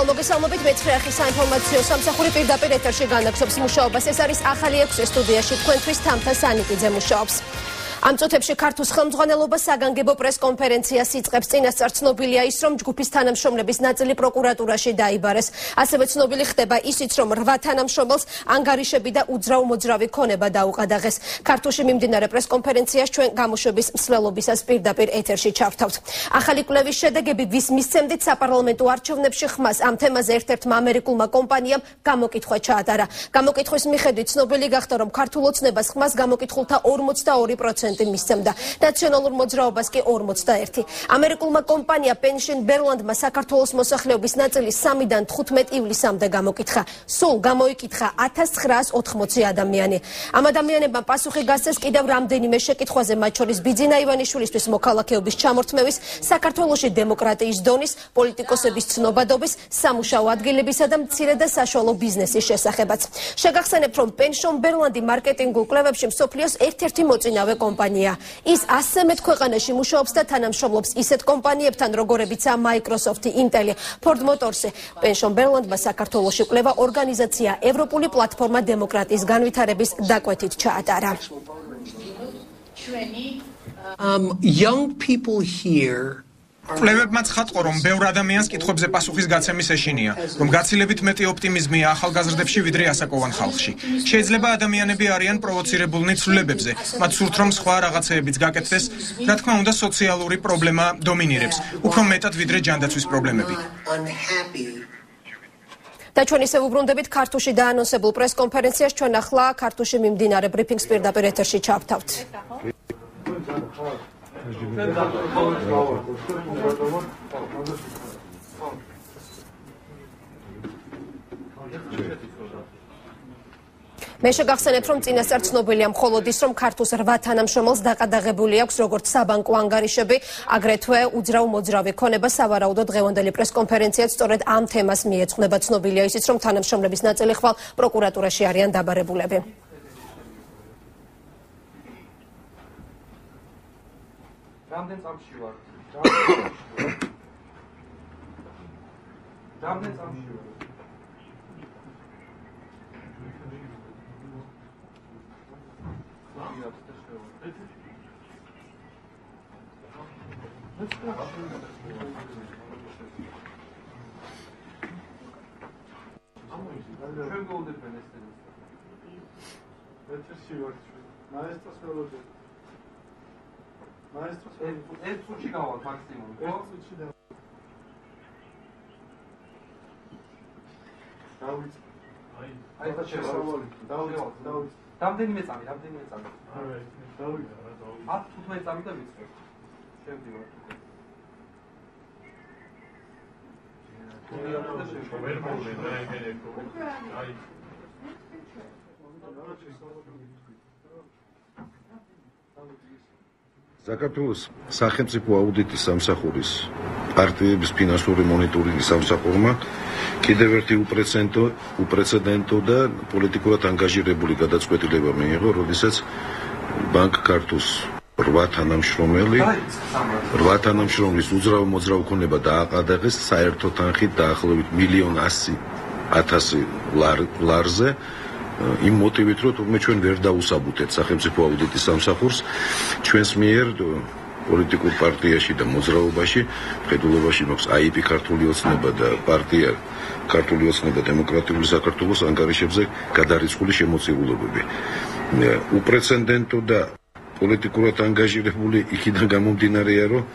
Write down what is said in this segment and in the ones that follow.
მოგესალმებით მეცხრე საინფორმაციო სამსახური პირდაპირ ეთერში განაგზობს მუშაობას. ეს არის ახალი 6 სტუდიაში თქვენთვის თამთა სანიკიძე მუშაობს. Am წუთებში ქართულ ხელმძღვანელობას საგანგებო პრესკონფერენციას იწყებს. წინასწარ ცნობილია ის, რომ ჯგუფის თანამშრომლების ნაწილი პროკურატურაში დაიბარეს. ასევე ცნობილი ხდება ისიც, რომ 8 თანამშრომელს ანგარიშები და უძრავ-მოძრავი ქონება დაუყადაღეს. ქართულში მიმდინარე პრესკონფერენციას ჩვენ გამოშვების მსვლელობისას პირდაპირ ეთერში ჩავთავთ. ახალი კვლევის შედეგები ვის მისცემდით საპარლამენტო არჩევნებში ხმას ამ თემაზე ერთ-ერთმა ამერიკულმა კომპანიამ გამოკითხვა ჩაატარა. გამოკითხვის მიხედვით ცნობილი გახდა, რომ ქართულ ოცნებას ხმას გამოკითხულთა 42% მისცემდა. ნაციონალურ მოძრაობას კი 41. ამერიკულმა კომპანია პენშენ ბერლანდმა საქართველოს მოსახლეობის ნაწილი 3-დან 15 ივლისამდე გამოკითხა. სულ გამოიკითხა 1980 ადამიანი. ამ ადამიანებმა პასუხი გასცეს კიდევ რამდენიმე შეკითხვაზე, მათ შორის ბიძინა ივანიშვილისთვის მოქალაქეობის ჩამორთმევის, საქართველოში დემოკრატიის დონის, პოლიტიკოსების ცნობადობის, სამუშაო ადგილებისა და მცირე და საშუალო ბიზნესის შესახებაც. შეგახსენებთ, რომ პენშენ ბერლანდი მარკეტინგულ კვლევებში მსოფლიოს ერთ-ერთი მოწინავე კომპანია. ის 100 ქვეყანაში მუშაობს და თანამშრომლობს ისეთ კომპანიებთან, როგორებიცაა Microsoft, Intel, Ford Motors. პენშენ ბერლანდმა საქართველოში კვლევა ორგანიზაცია ევროპული პლატფორმა დემოკრატიის განვითარების დაკვეთით ჩაატარა. Young people here კვლევებმა ცხადყო, რომ ბევრ ადამიანს კითხვებზე პასუხის გაცემის ეშინია, რომ გაცილებით მეტი ოპტიმიზმია ახალგაზრდებში ვიდრე ასაკოვან ხალხში. შეიძლება ადამიანები არიან პროვოცირებულნი ცვლილებებზე, მათ სურთ, რომ სხვა რაღაცეებიც გაკეთდეს, რა თქმა უნდა, სოციალური პრობლემა დომინირებს, უფრო მეტად ვიდრე ჯანდაცვის პრობლემები. და ჩვენ ისევ უბრუნდებით ქართულში დაანონსებულ პრესკონფერენციას. ჩვენ ახლა ქართულში მიმდინარე ბრიფინგს პირდაპირ ეთერში ჩავთავთ. მე შეგახსენებთ, რომ წინასწარ ცნობილია მხოლოდ ის, რომ ქართულს 8 თანამშრომელს დაყადაღებული აქვს როგორც საბანკო ანგარიშები, აგრეთვე უძრავ-მოძრავი ქონება. სავარაუდოდ დღევანდელი პრესკონფერენციაც სწორედ ამ თემას მიეძღვნება. ცნობილია ისიც, რომ თანამშრომლების ნაწილი ხვალ პროკურატურაში არიან დაბარებულები. რამდენ წამში ვარ? რამდენ წამში ვარ? ჩვენ გულდებენ ეს თემა. ეცში ვარ. მაესტროს ველოდე. მაესტროს ერთ წუთში გავალ მაქსიმუმ, ხო? ერთ წუთში და დავით. აი და შესავალი. დავით. რამდენიმე წამი. არა, დავით, რა დავით. 15 წამი და ვიცხებ. შევდივარ. საქართველოს სახელმწიფო აუდიტის სამსახურის პარტიების ფინანსური მონიტორინგის სამსახურმა კიდევ ერთი უპრეცედენტო და პოლიტიკურად ანგაჟირებული გადაწყვეტილება მიიღო, როდესაც ბანკ ქართულს 8 თანამშრომლის უძრავ-მოძრავ ქონება დააყადაღეს საერთო თანხით დაახლოებით 1,100,000 ლარზე. იმ მოტივით, რომ თურმე ჩვენ ვერ დაუსაბუთეთ სახელმწიფო აუდიტის სამსახურს, ჩვენს მიერ პოლიტიკურ პარტიაში და მოძრაობაში, მხედველობაში მაქვს AIP ქართული ოცნება და პარტია ქართული ოცნება დემოკრატიული საქართველოს ანგარიშებზე გადარიცხული შემოწირულობები. უპრეცედენტო და პოლიტიკურად ანგაჟირებული იქიდან გამომდინარეა, რომ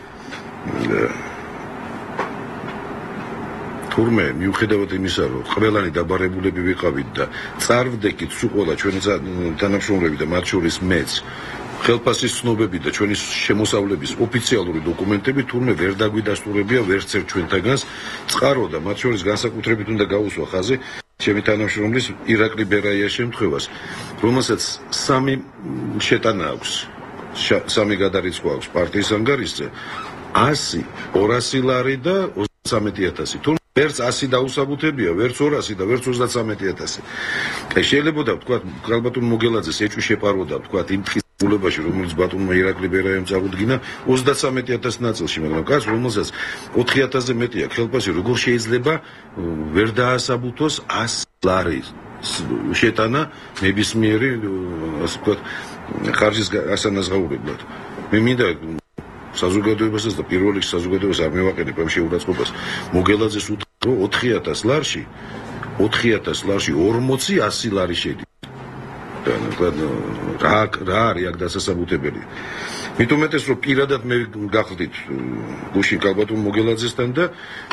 თურმე მიუხედავად იმისა, რომ ყველანი დაბარებულები ვიყავით და წარვდექით სულ ყველა ჩვენი თანამშრომლები და მათ შორის მეც, ხელფასის ცნობები და ჩვენი შემოსავლების ოფიციალური დოკუმენტები თურმე ვერ დაგვიდასტურებია ვერც ერთ ჩვენთაგანს. წყარო და მათ შორის განსაკუთრებით უნდა გაუსვა ხაზი ჩემი თანამშრომლის ირაკლი ბერაიას შემთხვევას, რომელსაც 3 შეტანა აქვს, 3 გადარიცხვა აქვს პარტიის ანგარიშზე, 100, 200 ლარი და 13,000. ვერც 100 დაუსაბუთებია, ვერც 200 და ვერც 33,000. შეიძლება ვთქვათ, ქალბატონ მოგელაძეს ეჭვი შეპარვოდა, ვთქვათ, იმ დღის ბულებაში, რომელიც ბატონმა ირაკლი ბერაემ წარუდგინა 33,000 ნაწილში, მაგრამ კაც რომელსაც 4,000-ზე მეტი აქვს ხელფასი, როგორ შეიძლება ვერ დაასაბუთოს 100 ლარის შეტანა ნებისმიერი, ასე ვთქვათ, ხარჯის ასანაზღაურებლად. მე მინდა საზოგადოებასაც და პირველ რიგში საზოგადოებას არ მევაყენებ ამ შეურაცხყოფას. მოგელაძეს უთხრა, რომ 4,000 ლარში 40-100 ლარი შედის. რა არის აქ დასასაბუთებელი? მით უმეტეს რომ პირადად მე გახდით გუშინ კალბატონ მოგელაძესთან და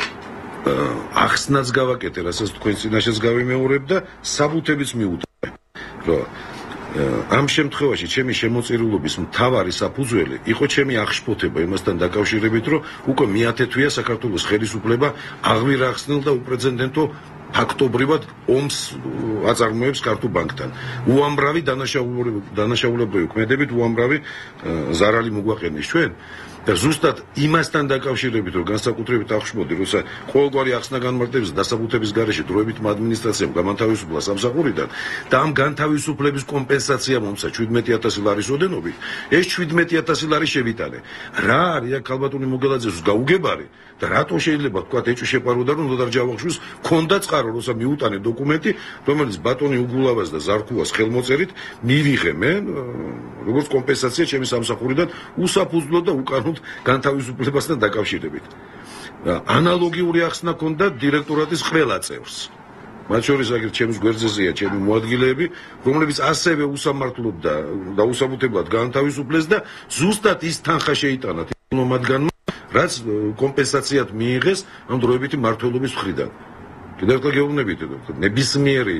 ახსნაც გავაკეთე, რასაც თქვენ წინაშეც გავიმეორებ და საბუთებიც მიუძღვე, რომ ამ შემთხვევაში ჩემი შემოწირულობის მთავარი საფუძველი იყო ჩემი აღშფოთება იმასთან დაკავშირებით, რომ უკვე მე-10 თვეა საქართველოს ხელისუფლება აღვირა ახსნილ და უპრეცედენტო ფაქტობრივად ომს აწარმოებს ქართულ ბანკთან. უამრავი დანაშაულებრივი ქმედებით უამრავი ზარალი მოგვაყენეს ჩვენ და ზუსტად იმასთან დაკავშირებით, რომ განსაკუთრებით აღშფოთდი, როცა ყოველგვარი ახსნა განმარტების დასაბუთების გარეშე დროებითმა ადმინისტრაციამ გამანთავისუფლა სამსახურიდან და ამ განთავისუფლების კომპენსაცია მომცა 17,000 ლარის ოდენობით, ეს 17,000 ლარი შევიტანე. რა არის აქ ქალბატონი მოგელაძეს გაუგებარი და რატო შეიძლება თქვა ეჭვი შეპაროდა, რომ ნოდარ ჯავახიშვილს ქონდა წყარო, როცა მიუტანე დოკუმენტი, რომელიც ბატონი უგულავას და ზარქუას ხელმოწერით მივიღე მე, როგორც კომპენსაცია ჩემი სამსახურიდან უსაფუძვლოდ და უკანონოდ განთავისუფლებასთან დაკავშირებით. ანალოგიური ახსნა ქონდა დირექტორატის ყველა წევრს. მათ შორის აგერ ჩემს გვერდზეზეა ჩემი მოადგილეები, რომლებიც ასევე უსამართლოდ და დაუსაბუთებლად განთავისუფლეს და ზუსტად ის თანხა შეიტანა მათგანმა, რაც კომპენსაციად მიიღეს ამ დროებითი მმართველობის მხრიდან. კიდევ ერთხელ გეუბნებით, ნებისმიერი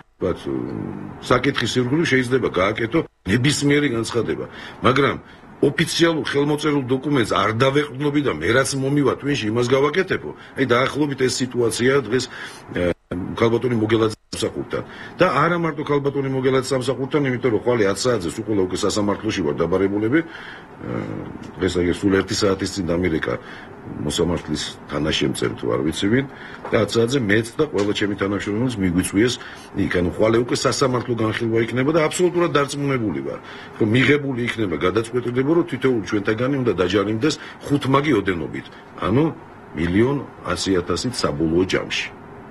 საკითხის ირგვლივ შეიძლება გააკეთო ნებისმიერი განცხადება, მაგრამ ოფიციალურ ხელმოწერულ დოკუმენტს არ დავეყრდნობი და მე რაც მომივა twin-ში იმას გავაკეთებო. აი დაახლოებით ეს სიტუაცია დღეს ქალბატონი მოგელაძის სამსახურთან და არა მარტო ქალბატონი მოგელაძის სამსახურთან, იმიტომ რომ ხვალე 10 საათზე უკვე უკვე სასამართლოში ვარ დაბარებულები. დღეს აი სულ 1 საათის წინ ამერიკა მოსამართლის თანაშემწედ ვარ, ვიცი ვინ და 10 საათზე მეც და ყველა ჩემი თანამშრომლიც მიგვიწვიეს იქ, ანუ ხვალე უკვე სასამართლო განხილვა იქნება და აბსოლუტურად დარწმუნებული ვარ, რომ მიღებული იქნება გადაწყვეტილება, რომ თითოეული ჩვენთაგანი უნდა დაჯარიმდეს 5 მაგი ოდენობით, ანუ 1,100,000 საბოლოო ჯამში.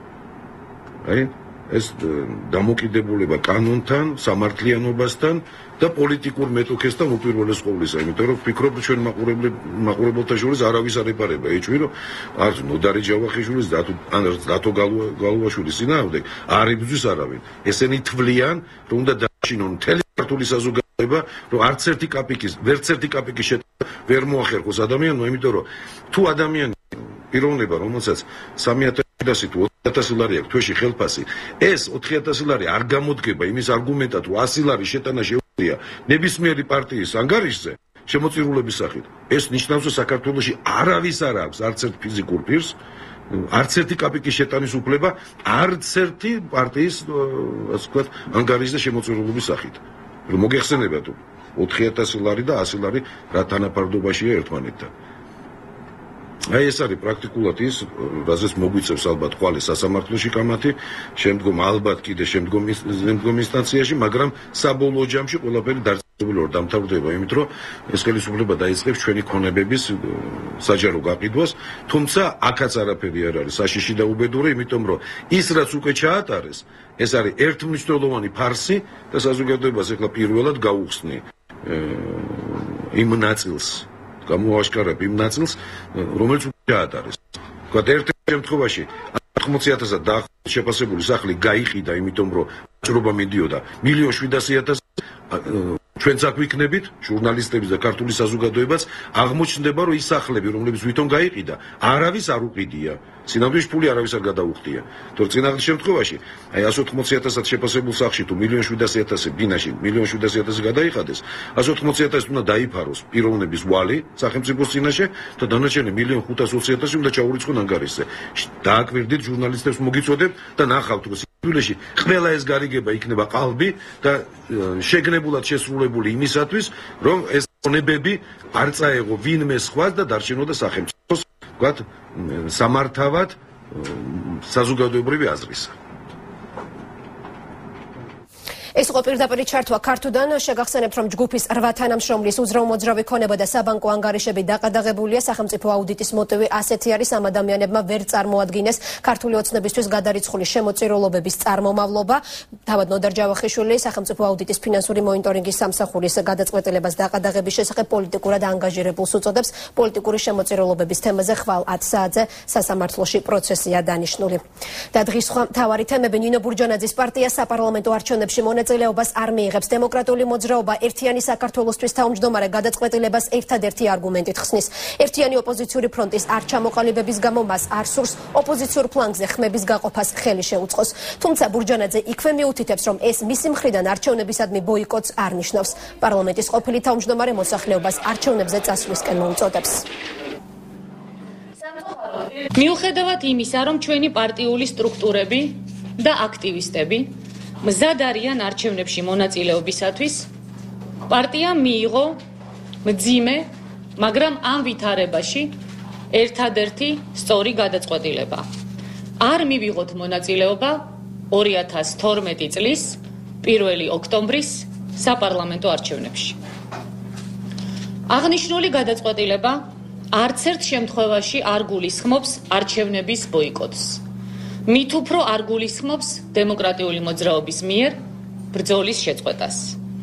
აი ეს დამოკიდებულება კანონთან, სამართლიანობასთან და პოლიტიკურ მეტოქესთან უპირველეს ყოვლისა, იმიტომ რომ ვფიქრობ ჩვენ მაყურებელთა შორის არავის არ ეპარება ეჭვი, რომ არც ნოდარი ჯავახიშვილის და დათო გალუაშვილის წინააღმდეგ არ იბრძვის არავინ. ესენი თვლიან, რომ უნდა დააშინონ მთელი ქართული საზოგადოება, რომ არც ერთი კაპიკის შეტანა ვერ მოახერხოს ადამიანმა, იმიტომ რომ თუ ადამიანი პიროვნება, რომელსაც 3,000 თუ 4,000 ლარი აქვს თვეში ხელფასი, ეს 4,000 ლარი არ გამოდგება იმის არგუმენტად, რომ 100 ლარი შეტანა შეუძლია ნებისმიერი პარტიის ანგარიშზე შემოწირულების სახით. ეს ნიშნავს, რომ საქართველოში არავის არ აქვს არც ერთ ფიზიკურ პირს, არც ერთი კაპიკის შეტანის უფლება, არც ერთი პარტიის, ასე ვთქვათ, ანგარიშზე შემოწირულობის სახით. რომ მოგეხსენებათ 4,000 ლარი და 100 ლარი რა თანაფარდობაშია ერთმანეთთან. აი ეს არის პრაქტიკულად ის, რაზეც მოგვიწევს ალბათ ხვალე სასამართლოში კამათი, შემდგომ ალბათ კიდე შემდგომ ინსტანციაში, მაგრამ საბოლოო ჯამში ყველაფერი დაწყებულად დამთავრდება, იმით რომ ეს ხელისუფლება დაიწყებს ჩვენი ქონებების საჯარო გაყიდვას, თუმცა აქაც არაფერი არ არის საშიში და უბედური, იმიტომ რომ ის რაც უკვე ჩაატარეს, ეს არის ერთმნიშვნელოვანი ფარსი და საზოგადოებას ეხლა პირველად გაუხსნი იმ ნაწილს გამოაშკარებ იმ ნაწილს, რომელიც ჩაატარეს. თქვათ ერთ შემთხვევაში 80,000 დაახლოებით შეფასებული სახლი გაიყიდა, იმიტომ რომ ვაჭრობა მიდიოდა 1,700,000 ჩვენც აქ ვიქნებით, ჟურნალისტები და ქართული საზოგადოებაც აღმოჩნდება, რომ ის სახლები, რომლებიც ვითომ გაიყიდა, არავის არ უყიდია. სინამდვილეში ფული არავის არ გადაუხდია. თორე წინაღლის შემთხვევაში, აი 180,000 შეფასებულ სახლში თუ 1,700,000 ბინაში 1,700,000 გადაიხადეს, 180,000 უნდა დაიფაროს პიროვნების ვალი სახელმწიფოს წინაშე და დანარჩენი 1,520,000 უნდა ჩაურიცხონ ანგარიშზე. დააკვირდით ჟურნალისტებს მოგიწოდებ და ნახავთ, რომ სინამდვილეში ყველა ეს გარიგება იქნება ყალბი და შეგნებულად შესრულებული იმისათვის, რომ ეს ქონებები არ წაეღო ვინმე სხვას და დარჩენოდა სახელმწიფოს, ვთქვათ, სამართავად საზოგადოებრივი აზრისა. ეს იყო პირდაპირ ჩართვა ქართუდან. შეგახსენებთ, რომ ჯგუფის 8 თანამშრომლის უძრავ მოძრავი ქონება და საბანკო ანგარიშები დაყადაღებულია. სახელმწიფო აუდიტის მოტივი ასეთი არის: ამ ადამიანებმა ვერ წარმოადგინეს ქართული ოცნებისთვის გადარიცხული შემოწირულობების წარმომავლობა. თავად ნოდარ ჯავახიშვილი სახელმწიფო აუდიტის ფინანსური მონიტორინგის სამსახურის გადაწყვეტილებას დაყადაღების შესახებ პოლიტიკურად ანგაჟირებულს უწოდებს. პოლიტიკური შემოწირულობების თემაზე ხვალ 10 საათზე სასამართლოში პროცესია დანიშნული. და დღის სხვა მთავარი თემები: ნინო ბურჯანაძის პარტია საპარლამენტო არჩევნებში მონაწილეობას არ მიიღებს. დემოკრატიული მოძრაობა ერთიანი საქართველოსთვის თავმჯდომარე გადაწყვეტილებას ერთადერთი არგუმენტით ხსნის. ერთიანი ოპოზიციური ფრონტის არ ჩამოყალიბების გამო მას არ სურს ოპოზიციურ ფლანგზე ხმების გაყოფას ხელი შეუწყოს. თუმცა ბურჯანაძე იქვე მიუთითებს, რომ ეს მისი მხრიდან არჩევნებისადმი ბოიკოტს არ ნიშნავს. პარლამენტის ყოფილი თავმჯდომარე მოსახლეობას არჩევნებზე წასვლისკენ მოუწოდებს. მიუხედავად იმისა, რომ ჩვენი პარტიული სტრუქტურები და აქტივისტები მზად არიან არჩევნებში მონაწილეობისათვის, პარტიამ მიიღო მძიმე, მაგრამ ამ ვითარებაში ერთადერთი სწორი გადაწყვეტილება. არ მივიღოთ მონაწილეობა 2012 წლის 1 ოქტომბრის საპარლამენტო არჩევნებში. აღნიშნული გადაწყვეტილება არც ერთ შემთხვევაში არ გულისხმობს არჩევნების ბოიკოტს. მით უფრო არ გულისხმობს დემოკრატიული მოძრაობის მიერ ბრძოლის შეწყვეტას.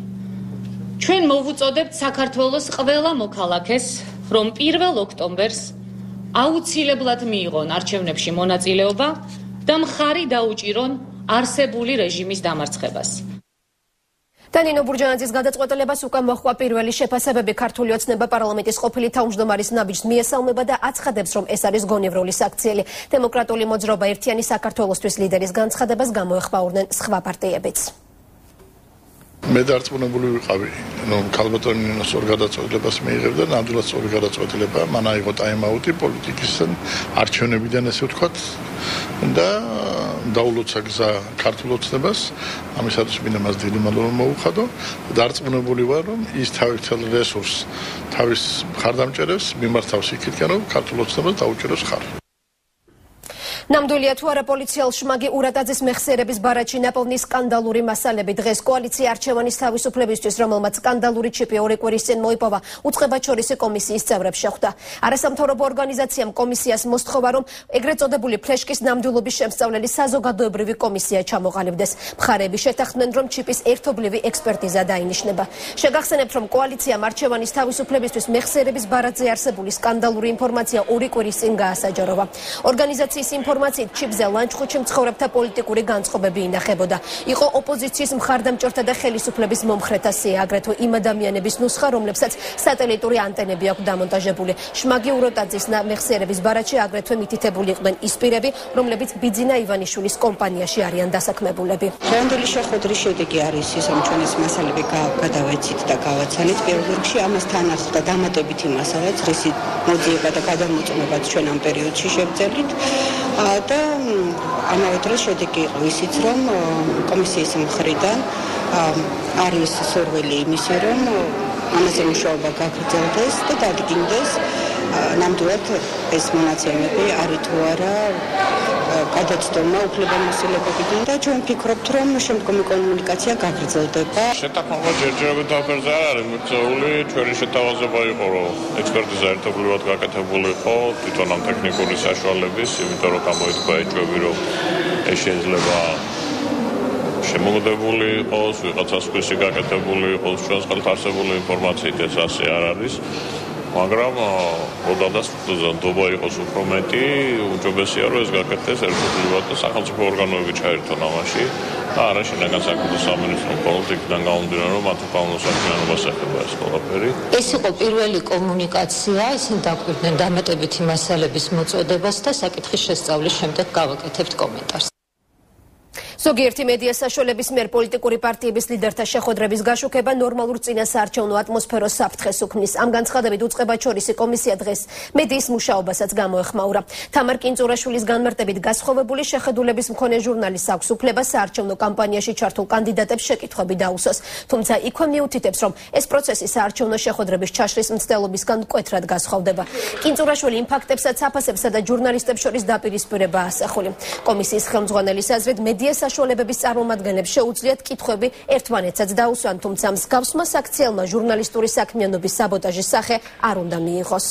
ჩვენ მოვუწოდებთ საქართველოს ყველა მოქალაქეს, რომ 1 ოქტომბერს აუცილებლად მიიღონ არჩევნებში მონაწილეობა და მხარი დაუჭირონ არსებული რეჟიმის დამარცხებას. და ნინო ბურჯანაძის გადაწყვეტილებას უკვე მოჰყვა პირველი შეფასებები. ქართული ოცნება პარლამენტის ყოფილი თავმჯდომარის ნაბიჯს მიესალმება და აცხადებს, რომ ეს არის გონივრული საქციელი. დემოკრატიული მოძრაობა ერთიანი საქართველოსთვის ლიდერის განცხადებას გამოეხმაურნენ სხვა პარტიებიც. მე დარწმუნებული ვიყავი, რომ ქალბატონი ნინოს ორ გადაწყვეტილებას მიიღებდა, ნამდვილად სწორი გადაწყვეტილება, მან აიღო ტაიმაუტი პოლიტიკისგან, არჩევნებიდან ესე ვთქვათ და დაულოცა გზა ქართულ ოცნებას, ამისათვის მინდა მას დიდი მადლობა მოუხადო. დარწმუნებული ვარ, რომ ის თავისთავად რესურსს, თავის მხარდამჭერებს მიმართავს იქითკენ, რომ ქართულ ოცნებას დაუჭიროს ხარ. ნამდვილია თუ არა პოლიციელ შმაგი ურატაძის მეხსიერების ბარათში ნაპოვნი სკანდალური მასალები. დღეს კოალიცია არჩევანის თავისუფლებისთვის, რომელმაც სკანდალური ჩიპი 2 კვირის წინ მოიპოვა, უწყებაჩორისი კომისიის წევრებს შეხვდა. არასამთავრობო ორგანიზაციამ კომისიას მოსთხოვა, რომ ეგრეთ წოდებული ფლეშკის ნამდვილობის შემსწავლელი საზოგადოებრივი კომისია ჩამოყალიბდეს. მხარეები შეთანხმდნენ, რომ ჩიპის ერთობლივი ექსპერტიზა დაინიშნება. შეგახსენებთ, რომ კოალიციამ არჩევანის თავისუფლებისთვის მეხსიერების ბარათზე არსებული სკანდალური ინფორმაცია 2 კვირის წინ გაასაჯაროვა. ორგანიზაციის ინფორმაციით ჩიპზე ლანჩხუთში მცხოვრებთა პოლიტიკური განწყობები ინახებოდა. იყო ოპოზიციის მხარდამჭერთა და ხელისუფლების მომხრეთა სია, აგრეთვე იმ ადამიანების ნუსხა, რომლებსაც სატელიტური ანტენები აქვს დამონტაჟებული. შმაგი ურატაძის მეხსიერების ბარათში აგრეთვე მითითებული იყვნენ ის პირები, რომლებიც ბიძინა ივანიშვილის კომპანიაში არიან დასაქმებულები. დღევანდელი შეხვედრის შედეგი არის ის, რომ ჩვენ ეს მასალები გადავეცით და გავაცანით. პირველ რიგში ამასთან ახლდა დამატებითი მასალაც, რისი მოძიება და გადამოწმებაც ჩვენ ამ პერიოდში შევძელით. და ამავე დროს შედეგი იყო ისიც, რომ კომისიის მხრიდან არის სურვილი იმისი, რომ ამაზე მუშაობა გაგრძელდეს და დადგინდეს ნამდვილად ეს მონაცემები არის თუ არა გადაცდომა უფლებამოსილებებიდან და ჩვენ ვფიქრობთ, რომ შემდგომი კომუნიკაცია გაგრძელდება. შეთანხმება ჯერჯერობით დაფერზე არ არის მიღწეული, ჩვენი შეთავაზება იყო, რომ ექსპერტიზა ერთობლივად გაკეთებული იყო, თვითონ ამ ტექნიკური საშუალების, იმიტომ რომ გამოიწვია ეჭვები, რომ ეს შეიძლება შემოგდებული იყოს, ვიღაცას ქვისი გაკეთებული იყოს, ჩვენს ხელთ არსებული ინფორმაციით ეს ასე არ არის. მაგრამ ოდადას ნდობა იყოს უფრო მეტი, უჯობესია რომ ეს გაკეთდეს ერთობლივად და სახელმწიფო ორგანოები ჩაერთონ ამაში და არა შინაგან საქმეთა სამინისტრო პოლიტიკიდან გამომდინარე, რომ მათ უკანონო საქმიანობას ეხება ეს ყველაფერი. ეს იყო პირველი კომუნიკაცია, ისინი დაგვირდნენ დამატებითი მასალების მოწოდებას და საკითხის შესწავლის შემდეგ გავაკეთებთ კომენტარს. ზოგიერთი მედია საშუალების მიერ პოლიტიკური პარტიების ლიდერთა შეხვედრების გაშუქება ნორმალურ წინასაარჩევნო ატმოსფეროს საფრთხეს უქმნის. ამ განცხადებით უწყებაჩორისი კომისია დღეს მედიის მუშაობასაც გამოეხმაურა. თამარ კინწურაშვილის განმარტებით გასხოვებული შეხედულების მქონე ჟურნალის აქვს უფლება საარჩევნო კამპანიაში ჩართულ კანდიდატებს შეკითხვები დაუსვას. თუმცა იქვე მიუთითებს, რომ ეს პროცესი საარჩევნო შეხვედრების ჩაშლის მცდელობისგან მკვეთრად გასხოვდება. კინწურაშვილი იმ ფაქტებსაც აფასებსა და ჟურნალისტებს შორის დაპირისპირება ასახული. კომისიის ხელმძღვანელის აზრით მედია საშუალებების წარმომადგენლებს შეუძლიათ კითხვები ერთმანეთსაც დაუსვან, თუმცა მსგავსმა საქციელმა ჟურნალისტური საქმიანობის საბოტაჟის სახე არ უნდა მიიღოს.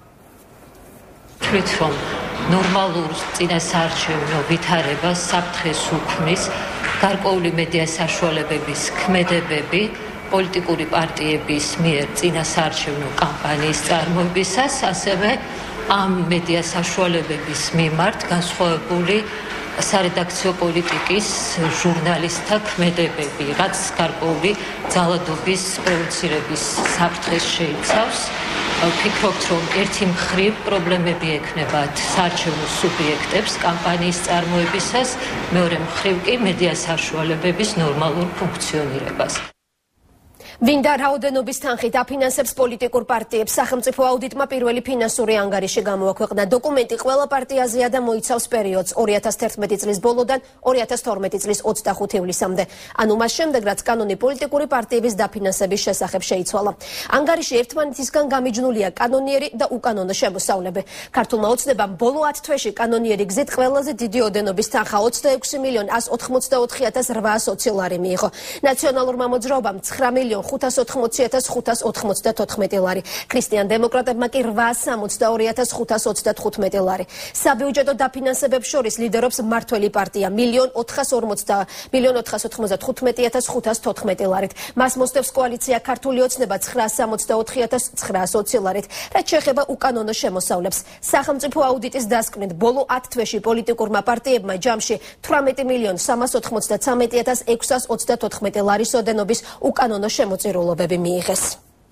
თვით რომ ნორმალურ წინასაარჩევნო ვითარებას საფრთხეს უქმნის გარკვეული მედია საშუალებების ქმედებები პოლიტიკური პარტიების მიერ წინასაარჩევნო კამპანიის წარმოებისას, ასევე ამ მედია საშუალებების მიმართ განსხვავებული სარედაქციო პოლიტიკის ჟურნალისტთა ქმედებები, რაც გარკვეული ძალადობის პროვოცირების საფრთხეს შეიცავს. ვფიქრობთ, რომ ერთი მხრივ პრობლემები ექნებათ საარჩევნო სუბიექტებს კამპანიის წარმოებისას, მეორე მხრივ კი მედია საშუალებების ნორმალურ ფუნქციონირებას. ვინდა რაოდენობის თანხით აფინანსებს პოლიტიკურ პარტიებს, სახელმწიფო აუდიტმა პირველი ფინანსური ანგარიში გამოაქვეყნა. დოკუმენტი ყველა პარტიაზეა და მოიცავს პერიოდს 2011 წლის ბოლოდან 2012 წლის 25 ივლისამდე. ანუ მას შემდეგ, რაც კანონი პოლიტიკური პარტიების დაფინანსების შესახებ შეიცვალა. ანგარიში ერთმანეთისგან გამიჯნულია კანონიერი და უკანონო შემოსავლები. ქართულმა ოცნებამ ბოლო 10 თვეში კანონიერი გზით ყველაზე დიდი ოდენობის თანხა 26.884.800 ლარი მიიღო. ნაციონალურმა მოძრაობამ 9.580.594 ლარი. ქრისტიან დემოკრატებმა კი 862.535 ლარი. საბიუჯეტო დაფინანსებებს შორის ლიდერობს მმართველი პარტია 1.495.514 ლარით. მას მოსდევს კოალიცია ქართული ოცნება 964.920 ლარით. რაც შეეხება უკანონო შემოსავლებს. სახელმწიფო აუდიტის დასკვნით ბოლო 10 თვეში პოლიტიკურმა პარტიებმა ჯამში 18.393.624 ლარის ოდენობის უკანონო შემოწირულობები მიიღეს.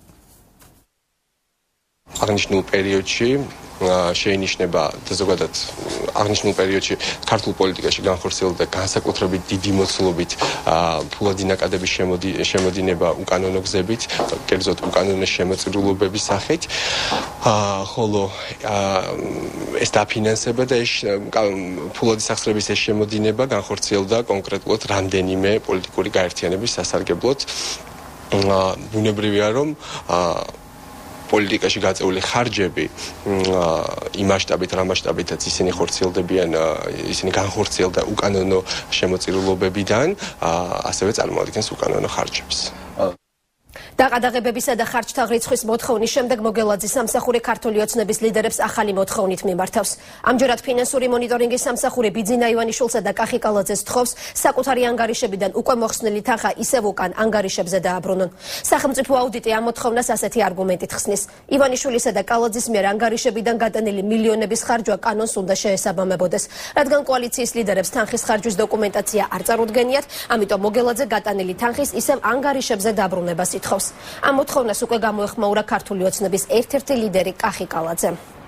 აღნიშნულ პერიოდში შეინიშნება და ზოგადად აღნიშნულ პერიოდში ქართულ პოლიტიკაში განხორციელდა განსაკუთრებით დიდი მოცულობით ფულადი ნაკადების შემოდინება უკანონო გზებით, კერძოდ უკანონო შემოწირულობების სახით, ხოლო ეს დაფინანსება და ეს ფულადი სახსრების ეს შემოდინება განხორციელდა კონკრეტულად რამდენიმე პოლიტიკური გაერთიანების სასარგებლოდ. ბუნებრივია, რომ პოლიტიკაში გაწეული ხარჯები იმ მასშტაბით, რა მასშტაბითაც ისინი ხორციელდებიან, ისინი განხორციელდა უკანონო შემოწირულობებიდან, ასევე წარმოადგენს უკანონო ხარჯებს. დაყადაღებებისა და ხარჯთა რიცხვის მოთხოვნის შემდეგ მოგელაძის სამსახური ქართული ოცნების ლიდერებს ახალი მოთხოვნით მიმართავს. ამჯერად ფინანსური მონიტორინგის სამსახური ბიძინა ივანიშვილსა და კახი კალაძეს თხოვს საკუთარი ანგარიშებიდან უკვე მოხსნილი თანხა ისევ უკან ანგარიშებზე დააბრუნონ. სახელმწიფო აუდიტი ამ მოთხოვნას ასეთი არგუმენტით ხსნის. ივანიშვილისა და კალაძის მიერ ანგარიშებიდან გატანილი მილიონების ხარჯვა კანონს უნდა შეესაბამებოდეს. რადგან კოალიციის ლიდერებს თანხის ხარჯვის დოკუმენტაცია არ წარუდგენიათ, ამიტომ მოგელაძე გატანილი თანხის ისევ ანგარიშებზე დაბრუნებას ითხოვს. ამ მოთხოვნას უკვე გამოეხმაურა ქართული ოცნების ერთ-ერთი ლიდერი კახი კალაძე.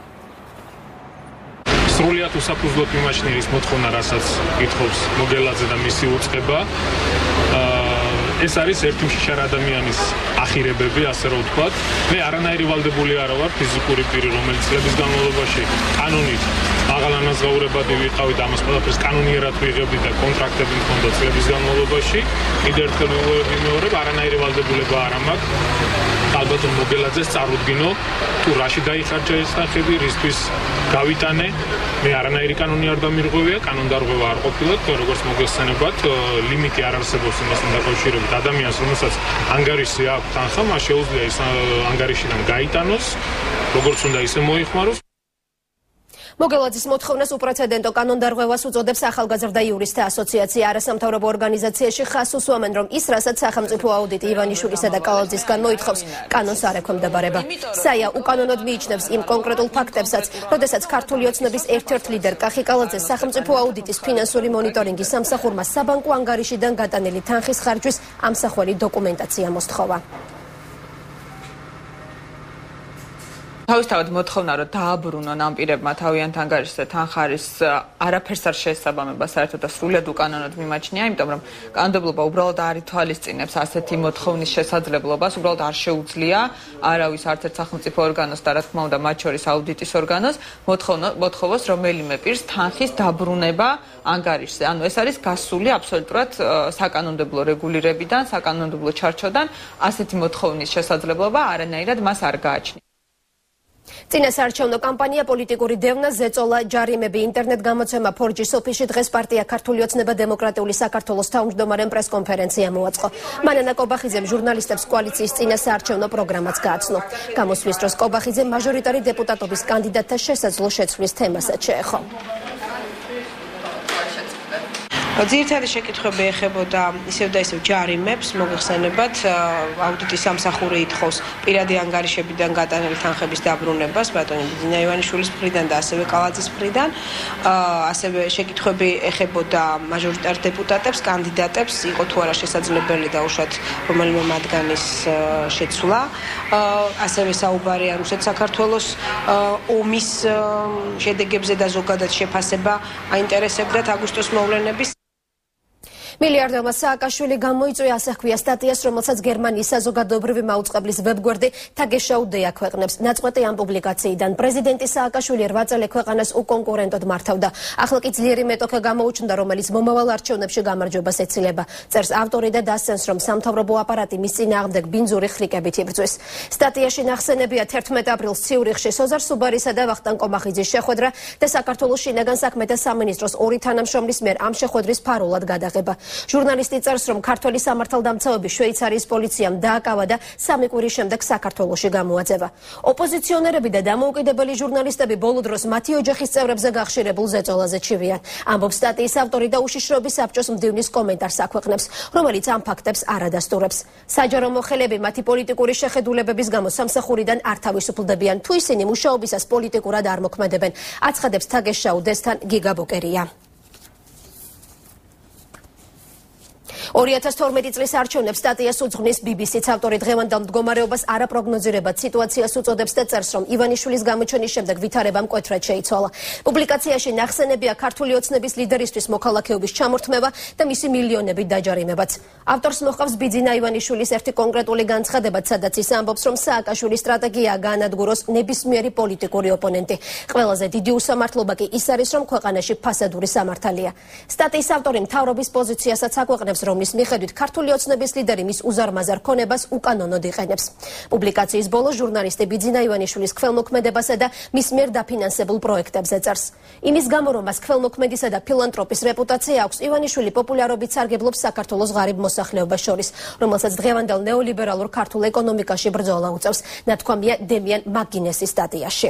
სრულიად უსაფუძვლოდ მიმაჩნია მოთხოვნა, რასაც ითხოვს მოგელაძე და მისი უწყება. ეს არის ერთი მშიშარ ადამიანის ახირებები, ასე რომ ვთქვათ. მე არანაირი ვალდებული არა ვარ ფიზიკური პირი, რომელიც წლების განმავლობაში კანონით აღალანაზღაურებადი ვიყავი და ამას ყველაფერს კანონიერად ვიღებდი და კონტრაქტები მქონდა წლების განმავლობაში. კიდევ ერთხელ ვიმეორებ, არანაირი ვალდებულება არ მაქვს. ალბათ მოგელაძეს წარუდგინო, თუ რაში დაიხარჯა ეს თანხები, რისთვის გავიტანე. მე არანაირი კანონი არ დამირღვევია, კანონდარღვევა არ ყოფილა, თქო როგორც მოგესწრებათ, ლიმიტი არ არსებობს იმასთან დაკავშირებით. ადამიანს, რომელსაც ანგარიში აქვს თანხა, მას შეუძლია ის ანგარიშიდან გაიტანოს, როგორც უნდა ისე მოიხმაროს. მოგელაძის მოთხოვნას უპრეცედენტო კანონდარღვევას უწოდებს ახალგაზრდა იურისტთა ასოციაცია. არასამთავრობო ორგანიზაციაში ხაზს უსვამენ, რომ ის, რასაც სახელმწიფო აუდიტი ივანიშვილისა და კალაძისგან მოითხოვს, კანონს არ ექვემდებარება. საია უკანონოდ მიიჩნევს იმ კონკრეტულ ფაქტებსაც, როდესაც ქართული ოცნების ერთ-ერთ ლიდერ კახი კალაძეს სახელმწიფო აუდიტის ფინანსური მონიტორინგის სამსახურმა საბანკო ანგარიშიდან გატანილი თანხის ხარჯვის ამსახველი დოკუმენტაცია მოსთხოვა. თავისთავად მოთხოვნა, რომ დააბრუნონ ამ პირებმა თავიანთ ანგარიშზე თანხარის არაფერს არ შეესაბამება საერთოდ და სრულად უკანონოდ მიმაჩნია, იმიტომ რომ კანონმდებლობა უბრალოდ არ ითვალისწინებს ასეთი მოთხოვნის შესაძლებლობას, უბრალოდ არ შეუძლია არავის არც-ერთ სახელმწიფო ორგანოს და რა თქმა უნდა მათ შორის აუდიტის ორგანოს მოთხოვოს რომელიმე პირს თანხის დაბრუნება ანგარიშზე. ანუ ეს არის გასული აბსოლუტურად საკანონმდებლო რეგულირებიდან, საკანონმდებლო ჩარჩოდან, ასეთი მოთხოვნის შესაძლებლობა არანაირად მას არ გააჩნია. წინასაარჩევნო კამპანია პოლიტიკური დევნა, ზეწოლა, ჯარიმები, ინტერნეტ გამოცემა, ფორჯის ოფისში დღეს პარტია ქართული ოცნება დემოკრატიული საქართველოს თავმჯდომარემ პრესკონფერენცია მოაწყო. მანანა კობახიძემ ჟურნალისტებს კოალიციის წინასაარჩევნო პროგრამაც გააცნო. გამოსვლის დროს კობახიძემ მაჟორიტარი დეპუტატობის კანდიდატთა შესაძლო შეცვლის თემასაც შეეხო. ძირითადი შეკითხვები ეხებოდა ისევ და ისევ ჯარიმებს, მოგეხსენებათ, აუდიტის სამსახური ითხოვს პირადი ანგარიშებიდან გატანილი თანხების დაბრუნებას ბატონი ბიძინა ივანიშვილის მხრიდან და ასევე კალაძის მხრიდან. ასევე შეკითხვები ეხებოდა მაჟორიტარ დეპუტატებს, კანდიდატებს, იყო თუ არა შესაძლებელი დაუშვათ რომელიმე მათგანის შეცვლა. ასევე საუბარი არ უსეთ საქართველოს ომის შედეგებზე და ზოგადად შეფასება აინტერესებდათ აგვისტოს მოვლენების. მილიარდერმა სააკაშვილი გამოიწვია ასე ჰქვია სტატიას, რომელსაც გერმანიის საზოგადოებრივი მაუწყებლის ვებგვერდი Tagesschau აქვეყნებს. ნაწყვეტი ამ პუბლიკაციიდან პრეზიდენტი სააკაშვილი 8 წელი ქვეყანას უკონკურენტოდ მართავდა. ახლა კი ძლიერი მეტოქე გამოუჩნდა, რომელიც მომავალ არჩევნებში გამარჯვებას ეცილება. წერს ავტორი და დასცენს, რომ სამთავრობო აპარატი მის წინააღმდეგ ბინძური ხრიკებით იბრძვის. სტატიაში ნახსენებია 11 აპრილს ციურიხში სოზარ სუბარისა და ვახტანგ კობახიძის შეხვედრა და საქართველოს შინაგან საქმეთა სამინისტროს ორი თანამშრომლის მიერ ამ შეხვედრის ფარულად გადაღება. ჟურნალისტი წერს, რომ ქართველი სამართალდამცავები შვეიცარიის პოლიციამ დააკავა და 3 კვირის შემდეგ საქართველოში გამოაძევა. ოპოზიციონერები და დამოუკიდებელი ჟურნალისტები ბოლო დროს მათი ოჯახის წევრებზე გახშირებულ ზეწოლაზე ჩივიან. ამბობს სტატიის ავტორი და უშიშროების საბჭოს მდივნის კომენტარს აქვეყნებს, რომელიც ამ ფაქტებს არ ადასტურებს. საჯარო მოხელეები მათი პოლიტიკური შეხედულებების გამო სამსახურიდან არ თავისუფლდებიან, თუ ისინი მუშაობისას პოლიტიკურად არ მოქმედებენ. აცხადებს Tagesschau დესთან გიგა ბოკერია. 2012 წლის არჩევნებს სტატიას უძღვნის BBC-ს ავტორი დღევანდელ მდგომარეობას არაპროგნოზირებად სიტუაციას უწოდებს და წერს, რომ ივანიშვილის გამოჩენის შემდეგ ვითარება მკვეთრად შეიცვალა. პუბლიკაციაში ნახსენებია ქართული ოცნების ლიდერისთვის მოქალაქეობის ჩამორთმევა და მისი მილიონებით დაჯარიმებაც. ავტორს მოჰყავს ბიძინა ივანიშვილის ერთი კონკრეტული განცხადებაც, სადაც ის ამბობს, რომ სააკაშვილის სტრატეგიაა გაანადგუროს ნებისმიერი პოლიტიკური ოპონენტი. ყველაზე დიდი უსამართლობა კი ის არის, რომ ქვეყანაში ფასადური სამართალია. სტატიის ავტორი მთავრობის პოზიციასაც აკვეყნებს, რომ მის მიხედვით ქართული ოცნების ლიდერი მის უზარმაზარ ქონებას უკანონოდ იყენებს. პუბლიკაციის ბოლოს ჟურნალისტი ბიძინა ივანიშვილის ქველმოქმედებასა და მის მიერ დაფინანსებულ პროექტებზე წერს. იმის გამო, რომ მას ქველმოქმედისა და ფილანტროპის რეპუტაცია აქვს, ივანიშვილი პოპულარობით სარგებლობს საქართველოს ღარიბ მოსახლეობას შორის, რომელსაც დღევანდელ ნეოლიბერალურ ქართულ ეკონომიკაში ბრძოლა უწევს, ნათქვამია დემიან მაგინესის სტატიაში.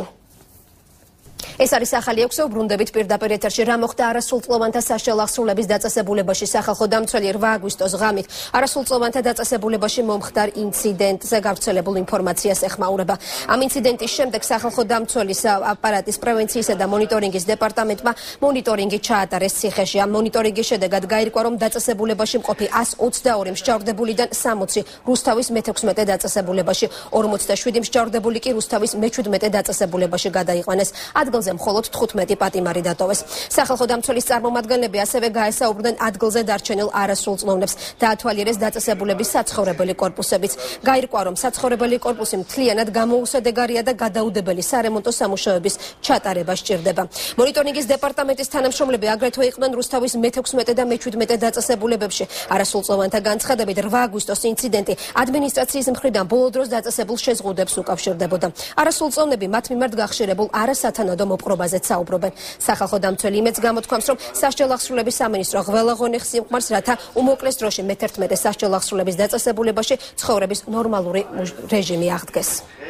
ეს არის ახალი 6 უბრუნდებით პირდაპირ ეთერში რა მოხდა არასრულწლოვანთა საშელახსრულების დაწესებულებაში. სახალხო დამცველი 8 აგვისტოს ღამით არასრულწლოვანთა დაწესებულებაში მომხდარ ინციდენტზე გავრცელებულ ინფორმაციას ეხმაურება. ამ ინციდენტის შემდეგ სახალხო დამცველის აპარატის პრევენციისა და მონიტორინგის დეპარტამენტმა მონიტორინგი ჩაატარეს ციხეში. ამ მონიტორინგის შედეგად გაირკვა, რომ დაწესებულებაში მყოფი 122 მსჯავრდებულიდან 60 რუსთავის მე-16 დაწესებულებაში, 47 მსჯავრდებული კი რუსთავის მე-17 დაწესებულებაში გადაიყვანეს. ადგილზე მხოლოდ 15 პატიმარი დატოვეს. სახალხო დამცველის წარმომადგენლები ასევე გაესაუბრნენ ადგილზე დარჩენილ არასრულწლოვნებს და ათვალიერეს დაწესებულების საცხოვრებელი კორპუსებიც. გაირკვა, რომ საცხოვრებელი კორპუსი მთლიანად გამოუსადეგარია და გადაუდებელი სარემონტო სამუშაოების ჩატარება სჭირდება. მონიტორინგის დეპარტამენტის თანამშრომლები აგრეთვე იყვნენ რუსთავის მე-16 და მე-17 დაწესებულებებში. არასრულწლოვანთა განცხადებით 8 აგვისტოს ინციდენტი ადმინისტრაციის მხრიდან ბოლო დროს დაწესებულ შეზღუდვებს უკავშირდებოდა. არასრულწლოვნები მათ მიმართ გახშირებულ არასათანადო მოპყრობაზეც საუბრობენ. სახალხო დამცველი იმედს გამოთქვამს, რომ სასჯელახსრულების სამინისტრო ღველაღონეხს იმყარს, რათა უმოკლეს დროში მე-11 სასჯელახსრულების დაწესებულებაში ცხოვრების ნორმალური რეჟიმი აღდგეს.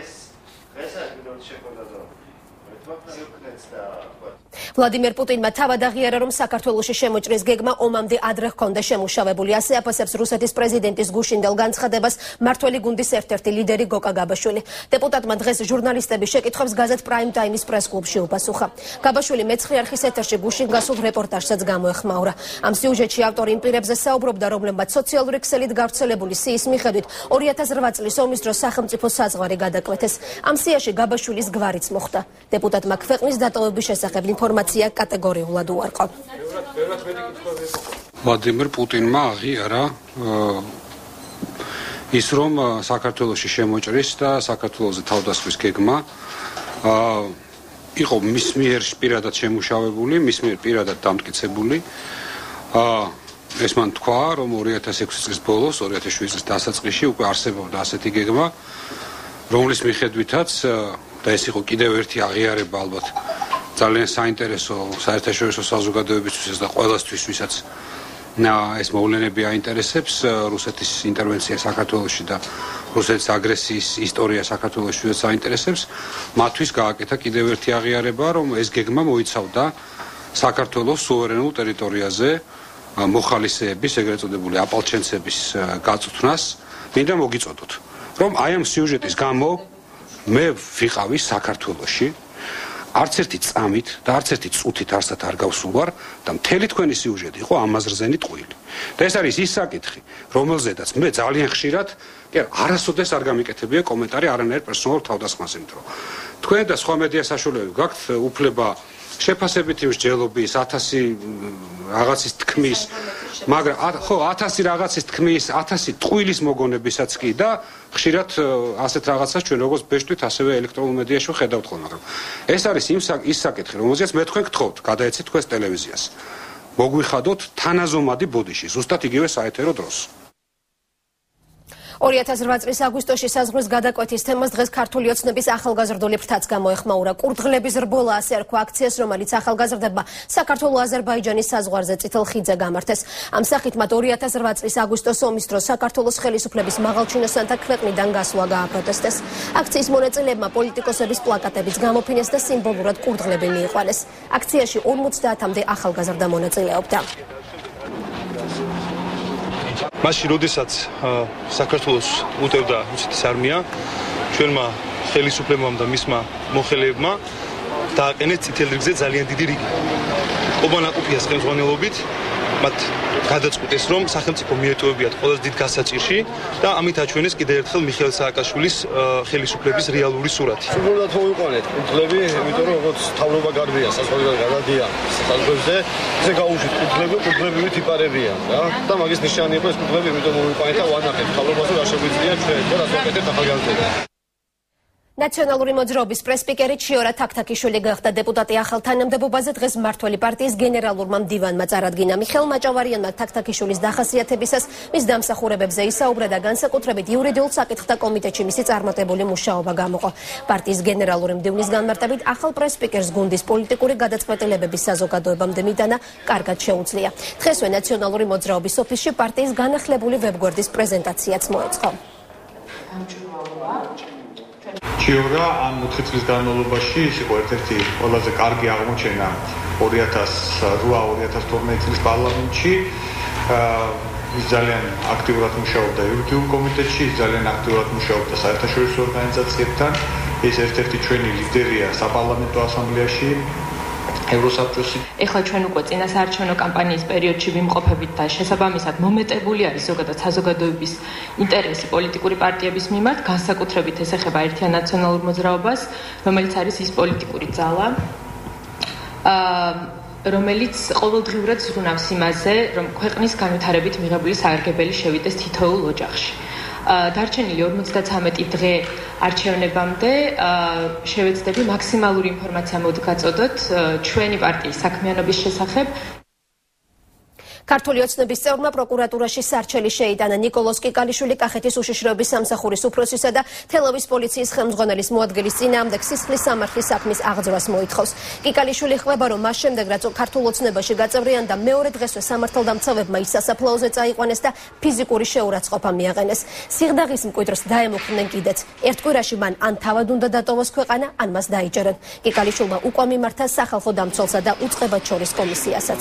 ვლადიმერ პუტინმა თავად აღიარა, რომ საქართველოში შემოჭრის გეგმა ომამდე ადრე ჰქონდა შემუშავებული. ასე აფასებს რუსეთის პრეზიდენტის გუშინდელ განცხადებას მმართველი გუნდის ერთ-ერთი ლიდერი გოკა გაბაშვილი. დეპუტატმა დღეს ჟურნალისტების შეკითხვებს გაზეთ პრაიმ ტაიმის პრესკლუბში უპასუხა. გაბაშვილი მეცხრე არხის ეთერში გუშინ გასულ რეპორტაჟსაც გამოეხმაურა. ამ სიუჟეტში ავტორი იმ პირებზე საუბრობდა, რომლებმაც სოციალური ქსელით გავრცელებული სიის მიხედვით 2008 წლის ომის დროს სახელმწიფო საზღვარი გადაკვეთეს. ამ სიაში გაბაშვილის გვარიც მოხდა. დეპუტატმა ქვეყნის დატოვების შესახებ ინფორმაცია კატეგორიულად უარყო. ვლადიმერ პუტინმა აღიარა ის, რომ საქართველოში შემოჭრის და საქართველოზე თავდასხმის გეგმა იყო მის მიერ პირადად შემუშავებული, მის მიერ პირადად დამტკიცებული. ეს მან თქვა, რომ 2006 წლის ბოლოს, 2007 წლის დასაწყისში უკვე არსებობდა ასეთი გეგმა, რომლის მიხედვითაც და ეს იყო კიდევ ერთი აღიარება ალბათ ძალიან საინტერესო საერთაშორისო საზოგადოებისთვის და ყველასთვის, ვისაც ეს მოვლენები აინტერესებს, რუსეთის ინტერვენცია საქართველოში და რუსეთის აგრესიის ისტორია საქართველოშიც აინტერესებს, მათთვის გააკეთა კიდევ ერთი აღიარება, რომ ეს გეგმა მოიცავდა საქართველოს სუვერენულ ტერიტორიაზე მოხალისეების, ეგრეთ წოდებული აპალჩენცების გაწვრთნას. მინდა მოგიწოდოთ, რომ აი ამ სიუჟეტის გამო მე ვიყავი საქართველოში, არც ერთი წამით და არც ერთი წუთით არსად არ გავსულვარ და მთელი თქვენი სიუჟეტი იყო ამაზრზენი ტყუილი. და ეს არის ის საკითხი, რომელზედაც მე ძალიან ხშირად, არასოდეს არ გამიკეთებია კომენტარი არანაირ პერსონალურ თავდასხმაზე, იმიტომ რომ თქვენ და სხვა მედია საშუალებები გაქვთ უფლება შეფასებითი მსჯელობის 1000 რაღაცის თქმის, მაგრამ ხო 1000 რაღაცის თქმის, 1000 ტყუილის მოგონებისაც კი და ხშირად ასეთ რაღაცას ჩვენ როგორც ბეჭდვით, ასევე ელექტრონულ მედიაში ხედავთ ხოლმე, მაგრამ ეს არის ის საკითხი, რომელზეც მე თქვენ გთხოვთ, გადაეცეთ თქვენს ტელევიზიას. მოგვიხადოთ თანაზომადი ბოდიში, ზუსტად იგივე საეთერო დროს. 2008 წლის აგვისტოში საზღვრის გადაკვეთის თემას დღეს ქართული ოცნების ახალგაზრდული ფრთაც გამოეხმაურა. კურდღლების რბოლა ასე რქვა აქციას, რომელიც ახალგაზრდებმა საქართველო-აზერბაიჯანის საზღვარზე წითელ ხიდზე გამართეს. ამ სახით მათ 2008 წლის აგვისტოს ომის დროს საქართველოს ხელისუფლების მაღალჩინოსანთა ქვეყნიდან გასვლა გააპროტესტეს. აქციის მონაწილეებმა პოლიტიკოსების პლაკატებიც გამოფინეს და სიმბოლურად კურდღლები მიიყვანეს. აქციაში 50-მდე ახალგაზრდა მონაწილეობდა. მაშინ როდესაც საქართველოს უტევდა რუსეთის არმია, ჩვენმა ხელისუფლებამ და მისმა მოხელეებმა დააყენეს წითელ რიგზე ძალიან დიდი რიგი. ობანაკუფიას ხელმძღვანელობით მათ გადაწყვიტეს, რომ სახელმწიფო მიეტოვებიათ ყველაზე დიდ გასაჭირში და ამით აჩვენეს კიდევ ერთხელ მიხეილ სააკაშვილის ხელისუფლების რეალური სურათი. სულ მოიყვანეთ კურდღლები, იმიტომ რომ როგორც თავრობა გარბია საზღვარგან გადადიან საზღვარზე, ესე გაუშვით კურდღლები ვიტიპარებიან რა და მაგის ნიშანი იყო ეს კურდღლები, იმიტომ მოიყვანეთ და ვანახეთ თავრობაზე რა შეგვიძლია ჩვენ და რა ვაკეთებთ ახალგაზრდები. ნაციონალური მოძრაობის პრესპიკერი ჩიორა თაქთაქიშვილი გახდა დეპუტატი ახალ თანამდებობაზე დღეს მმართველი პარტიის გენერალურმა მდივანმა წარადგინა. მიხეილ მაჭავარიანმა თაქთაქიშვილის დახასიათებისას მის დამსახურებებზე ისაუბრა და განსაკუთრებით იურიდიულ საკითხთა კომიტეტში მისი წარმატებული მუშაობა გამოყო. პარტიის გენერალური მდივნის განმარტებით ახალ პრესპიკერს გუნდის პოლიტიკური გადაწყვეტილებების საზოგადოებამდე მიტანა კარგად შეუძლია. დღესვე ნაციონალური მოძრაობის ოფისში პარტიის განახლებული ვებგვერდის პრეზენტაციაც მოეწყო. ჩიორა ამ 4 წლის განმავლობაში ის იყო ერთ-ერთი ყველაზე კარგი აღმოჩენა 2008-2012 წლის პარლამენტში. ის ძალიან აქტიურად მუშაობდა იურიდიულ კომიტეტში, ის ძალიან აქტიურად მუშაობდა საერთაშორისო ორგანიზაციებთან. ეს ერთ-ერთი ჩვენი ლიდერია საპარლამენტო ასამბლეაში. ევროსაბჭოში. ეხლა ჩვენ უკვე წინა საარჩევნო კამპანიის პერიოდში ვიმყოფებით და შესაბამისად მომეტებული არის ზოგადად საზოგადოების ინტერესი პოლიტიკური პარტიების მიმართ, განსაკუთრებით ეს ეხება ერთიან ნაციონალურ მოძრაობას, რომელიც არის ის პოლიტიკური ძალა, რომელიც ყოველდღიურად ზრუნავს იმაზე, რომ ქვეყნის განვითარებით მიღებული საერგებელი შევიდეს თითოეულ ოჯახში. დარჩენილი 53 დღე არჩევნებამდე შევეცდები მაქსიმალური ინფორმაცია მოგაწოდოთ ჩვენი პარტიის საქმიანობის შესახებ. ქართული ოცნების წევრმა პროკურატურაში სარჩელი შეიტანა. ნიკოლოზ კიკალიშვილი კახეთის უშიშროების სამსახურის უფროსისა და თელავის პოლიციის ხელმძღვანელის მოადგილის წინააღმდეგ სისხლის სამართლის საქმის აღძრას მოითხოვს. კიკალიშვილი ხვდება, რომ მას შემდეგ რაც ქართულ ოცნებაში გაწევრიან და მეორე დღესვე სამართალდამცავებმა ის სასაფლაოზე წაიყვანეს და ფიზიკური შეურაცხყოფა მიაყენეს. სიღდაღის მკვიდრს დაემუქრნენ კიდეც. ერთ კვირაში მან ან თავად უნდა დატოვოს ქვეყანა, ან მას დაიჭერენ. კიკალიშვილმა უკვე მიმართა სახალხო დამცველსა და უწყებად შორის კომისიასაც.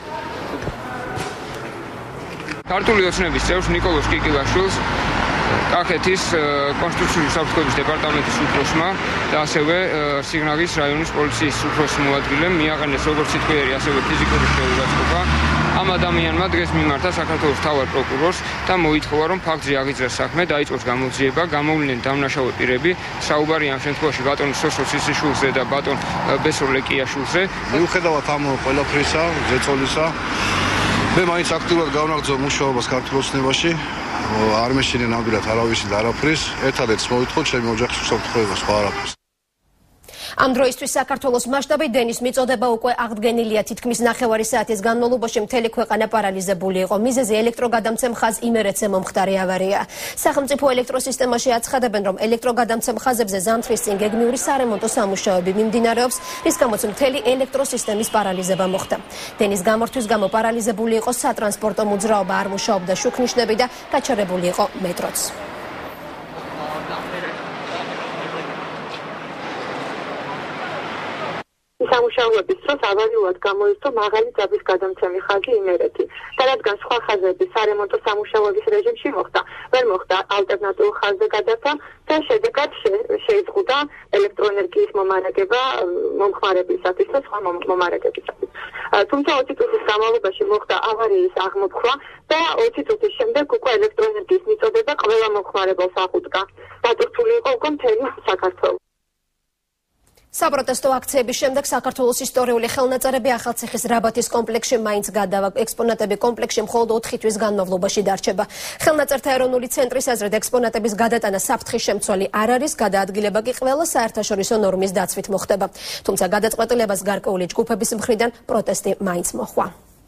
ქართული ოცნების წევრს ნიკოლოზ კიკილაშვილს კახეთის კონსტიტუციური საფრთხეების დეპარტამენტის უფროსმა და ასევე სიგნალის რაიონის პოლიციის უფროსის მოადგილემ მიაყენეს როგორც სიტყვიერი, ასევე ფიზიკური შეურაცხყოფა. ამ ადამიანმა დღეს მიმართა საქართველოს მთავარ პროკურორს და მოითხოვა, რომ ფაქტზე აღიძრას საქმე, დაიწყოს გამოძიება, გამოვლინდნენ დამნაშავე პირები, საუბარია ამ შემთხვევაში ბატონ სოსო ცისიშვილზე და ბატონ ბესო ლეკიაშვილზე. მიუხედავად ამ ყველაფრისა, ზეწოლისა, მე მაინც აქტიურად გავნაგრძო მუშაობას ქართულ ოცნებაში. არ მეშინე ნამდვილად არავისი და არაფრის. ერთადერთს მოვითხოვ ჩემი ოჯახის უსაფრთხოებას, სხვა არაფერს. Ამ დროისთვის საქართველოს მასშტაბით დენის მიწოდება უკვე აღდგენილია. თითქმის 9 საათის განმავლობაში მთელი ქვეყანა პარალიზებული იყო. მიზეზი ელექტროგადამცემ ხაზ იმერეთზე მომხდარი ავარია. სახელმწიფო ელექტროსისტემაში აცხადებენ, რომ ელექტროგადამცემ ხაზებზე ზამთრის წინ გეგმიური სარემონტო სამუშაოები მიმდინარეობს, რის გამოც მთელი ელექტროსისტემის პარალიზება მოხდა. დენის გამორთვის გამო პარალიზებული იყო სატრანსპორტო მოძრაობა, არ მუშაობდა შუქნიშნები და გაჩერებული იყო მეტროც. სამუშაოების დროს ავარიულად გამოიწვია მაღალი ძაბვის გადამცემი ხაზი იმერეთი და რადგან სხვა ხაზები სარემონტო სამუშაოების რეჟიმში მოხდა, ვერ მოხდა ალტერნატიულ ხაზზე გადაცა და შედეგად შეიზღუდა ელექტროენერგიის მომარაგება მომხმარებლისათვის და სხვა მომარაგებისათვის. თუმცა 20 წუთის განმავლობაში მოხდა ავარიის აღმოფხვრა და 20 წუთის შემდეგ უკვე ელექტროენერგიის მიწოდება ყველა მომხმარებელს აღუდგა. დატვირთული იყო უკვე მთელი საქართველო. საპროტესტო აქციების შემდეგ საქართველოს ისტორიული ხელნაწერები ახალციხის რაბათის კომპლექსში მაინც გადავა. ექსპონატები კომპლექსში მხოლოდ 4 თვის განმავლობაში დარჩება. ხელნაწერთა ეროვნული ცენტრის აზრით ექსპონატების გადატანა საფრთხის შემცველი არ არის, გადაადგილება კი ყველა საერთაშორისო ნორმის დაცვით მოხდება. თუმცა გადაწყვეტილებას გარკვეული ჯგუფების მხრიდან პროტესტი მაინც მოჰყვა.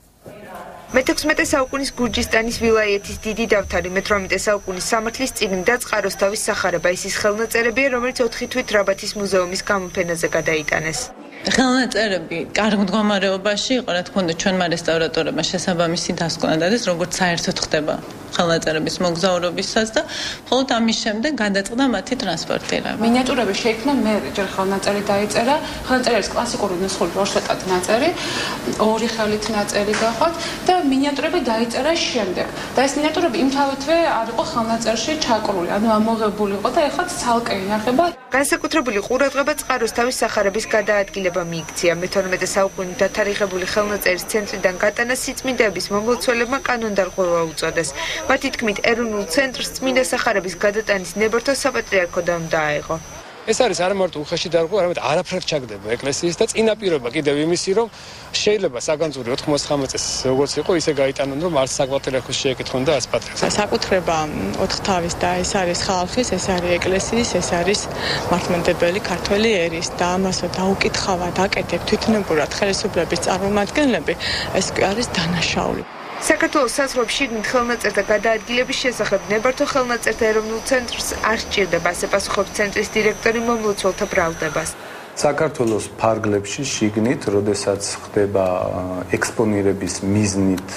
მე-16 საუკუნის გურჯისტანის ვილაიეთის დიდი დავთარი, მე-18 საუკუნის სამართლის წიგნი და წყაროსთავის სახარება ის ხელნაწერებია, რომელიც 4 თვით რაბათის მუზეუმის გამოფენაზე გადაიტანეს. ხელნაწერები კარგ მდგომარეობაში იყო, რა თქმა უნდა, ჩვენმა რესტავრატორებმა შესაბამისი დასკვნა დადეს, როგორც საერთოდ ხდება ხელნაწერების მოგზაურობისას და მხოლოდ ამის შემდეგ გადაწყდა მათი ტრანსპორტირება. მინიატურები შეიქმნა მერე, ჯერ ხელნაწერი დაიწერა, ხელნაწერი არის კლასიკური ნუსხური ორშეტად ნაწერი, ორი ხელით ნაწერი გახოთ და მინიატურები დაიწერა შემდეგ. და ეს მინიატურები იმთავითვე არ იყო ხელნაწერში ჩაკრული, ანუ ამოღებული იყო და ეხლა ცალკე ინახება. განსაკუთრებული ყურადღება წყაროსთავის სახარების გადაადგილება მიიქცია. მე-12 საუკუნით დათარიღებული ხელნაწერის ცენტრიდან გატანა სიწმინდეების მომლოცველებმა კანონდარღვევა უწოდეს. მათი თქმით, ეროვნულ ცენტრს წმინდა სახარების გადატანის ნებართვა საპატრიარქოდან უნდა აეღო. ეს არის არა მარტო უხეში დარღვევა, არამედ არაფრად ჩაგდება ეკლესიის და წინაპირობა კიდევ იმისი, რომ შეიძლება საგანძური 99 წელს როგორც იყო, ისე გაიტანონ, რომ არც საპატრიარქოს შეეკითხონ და არც პატრიარქოს. საკუთრება ოთხთავის და ეს არის ხალხის, ეს არის ეკლესიის, ეს არის მართლმადიდებელი ქართველი ერის და ამასო დაუკითხავად აკეთებ თვითნებურად ხელისუფლების წარმომადგენლები, ეს არის დანაშაული. საქართველოს საზღვრებში შიგნით ხელნაწერთა გადაადგილების შესახებ ნებართვა ხელნაწერთა ეროვნულ ცენტრს არ სჭირდება, ასე პასუხობს ცენტრის დირექტორი მომლოცველთა ბრალდებას. საქართველოს ფარგლებში შიგნით, როდესაც ხდება ექსპონირების მიზნით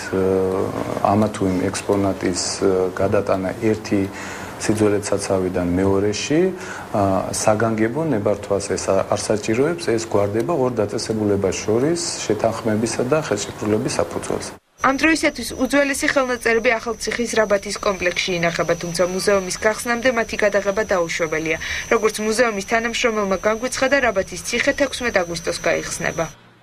ამა თუ იმ ექსპონატის გადატანა ერთი სიძველეთ საცავიდან მეორეში, საგანგებო ნებართვას ეს არ საჭიროებს, ეს გვარდება ორ დაწესებულებას შორის შეთანხმებისა და ხელშეკრულების საფუძველზე. ამ დროისათვის უძველესი ხელნაწერები ახალციხის რაბათის კომპლექსში ინახება, თუმცა მუზეუმის გახსნამდე მათი გადაღება დაუშვებელია. როგორც მუზეუმის თანამშრომელმა განგვიცხადა, რაბათის ციხე 16 აგვისტოს გაიხსნება.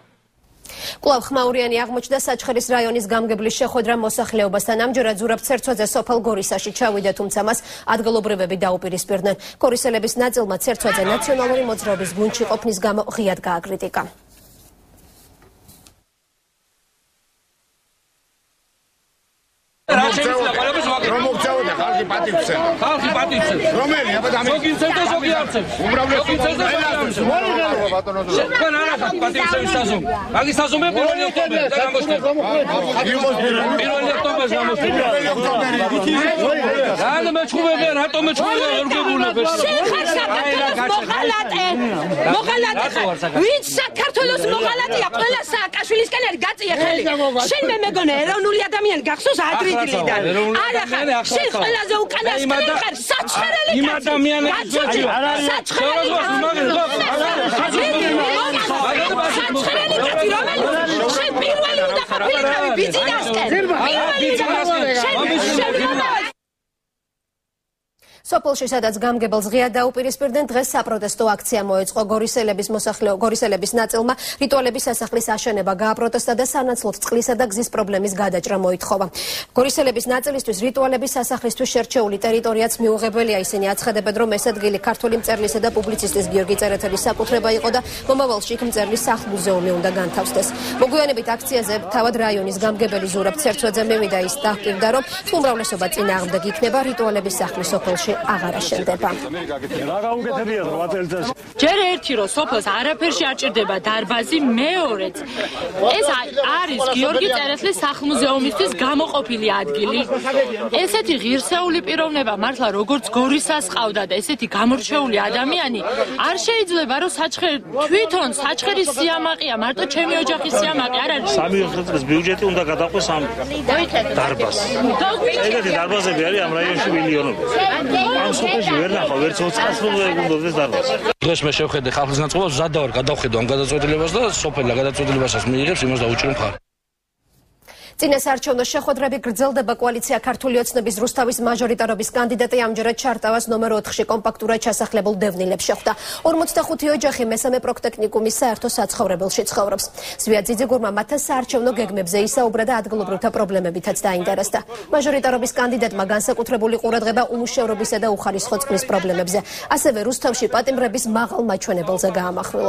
კვლავ ხმაურიანი აღმოჩნდა საჩხერის რაიონის გამგებლის შეხვედრა მოსახლეობასთან. ამჯერად ზურაბ ცერცვაძე სოფელ გორისაში ჩავიდა, თუმცა მას ადგილობრივები დაუპირისპირდნენ. გორისელების ნაწილმა ცერცვაძე ნაციონალური მოძრაობის გუნდში ყოფნის გამო ღიად გააკრიტიკა. რომ მოგწევდა ხალხი პატივცემდა. ხალხი პატივცემს. რომელი? აბა და ზოგიცემ და ზოგი არცემს. უმრავლესი თქვენ არ ახართ პატივცემის საზომი. მაგის საზომი 1 ოქტომბერს გამოჩნდა. 1 ოქტომბერს გამოჩნდა. 1 ოქტომბერი. რა მეჩხუბებია, რატომ მეჩხუბებია ორგებულებს? მოღალატე. ვინც საქართველოს მოღალატეა, ყველა სააკაშვილისკენ არის გაწია ხელი. შენ მე მეგონა ეროვნული ადამიანი გახსოვს ადრიდლიდან. არა ხარ, შენ ყველაზე უკანასკნელი ხარ, საჩხერელი კაცი. იმ ადამიანების ძოჯია. საჩხერელი კაცი, რომელიც შენ პირველი უნდა ყოფილიყავი ბიძინასკენ. სოფელში, სადაც გამგებელს ღიად დაუპირისპირდნენ, დღეს საპროტესტო აქცია მოეწყო. გორისელების ნაწილმა რიტუალების სასახლის აშენება გააპროტესტა და სანაცვლოდ წყლისა და გზის პრობლემის გადაჭრა მოითხოვა. გორისელების ნაწილისთვის რიტუალების სასახლისთვის შერჩეული ტერიტორიაც მიუღებელია. ისინი აცხადებენ, რომ ეს ადგილი ქართული მწერლისა და პუბლიცისტის გიორგი წერეთელის საკუთრება იყო და მომავალში იქ მწერლის სახლ-მუზეუმი უნდა განთავსდეს. მოგვიანებით აქციაზე თავად რაიონის გამგებელი ზურაბ ცერცვაძე მივიდა, ის დაჰკირდა, რომ უმრავლესობა წინააღმდეგ იქნება რიტუალების სახლი სოფელში აღარ აშენდება. ჯერ ერთი რომ სოფელს არაფერში არ ჭირდება დარბაზი, მეორეც ეს არის გიორგი წერეთლის სახლ-მუზეუმისთვის გამოყოფილი ადგილი. ესეთი ღირსეული პიროვნება მართლა როგორც გორისას ყავდა და ესეთი გამორჩეული ადამიანი არ შეიძლება რომ თვითონ საჩხერის სიამაყეა, მარტო ჩემი ოჯახის სიამაყე არ არის. 3 წლის ბიუჯეტი უნდა გადაყვეს ამ დარბაზს. ეგეთი დარბაზები არის ამ რაიონში მილიონობით. ამ სოფელში ვერ ნახავ, ვერც 20 წელს რომ ეგუნდობდეს დარბაზი. დღეს მე შევხედე ხალხის განწყობას, მზად დავარ გადავხედო ამ გადაწყვეტილებას და სოფელი გადაწყვეტილებასაც მიიღებს, იმას დავუჭირო მხარ. წინასაარჩევნო შეხვედრები გრძელდება. კოალიცია ქართული ოცნების რუსთავის მაჟორიტარობის კანდიდატი ამჯერად ჩარტავას ნომერ 4-ში კომპაქტურად ჩასახლებულ დევნილებს შეხვდა. 45 ოჯახი მესამე პროქტექნიკუმის საერთო საცხოვრებელში ცხოვრობს. ზვია ძიძიგურმა მათთან საარჩევნო გეგმებზე ისაუბრა და ადგილობრივთა პრობლემებითაც დაინტერესდა. მაჟორიტარობის კანდიდატმა განსაკუთრებული ყურადღება უმუშევრობისა და უხარისხო წყლის პრობლემებზე, ასევე რუსთავში პატიმრების მაღალ მაჩვენებელზე გაამახვილა.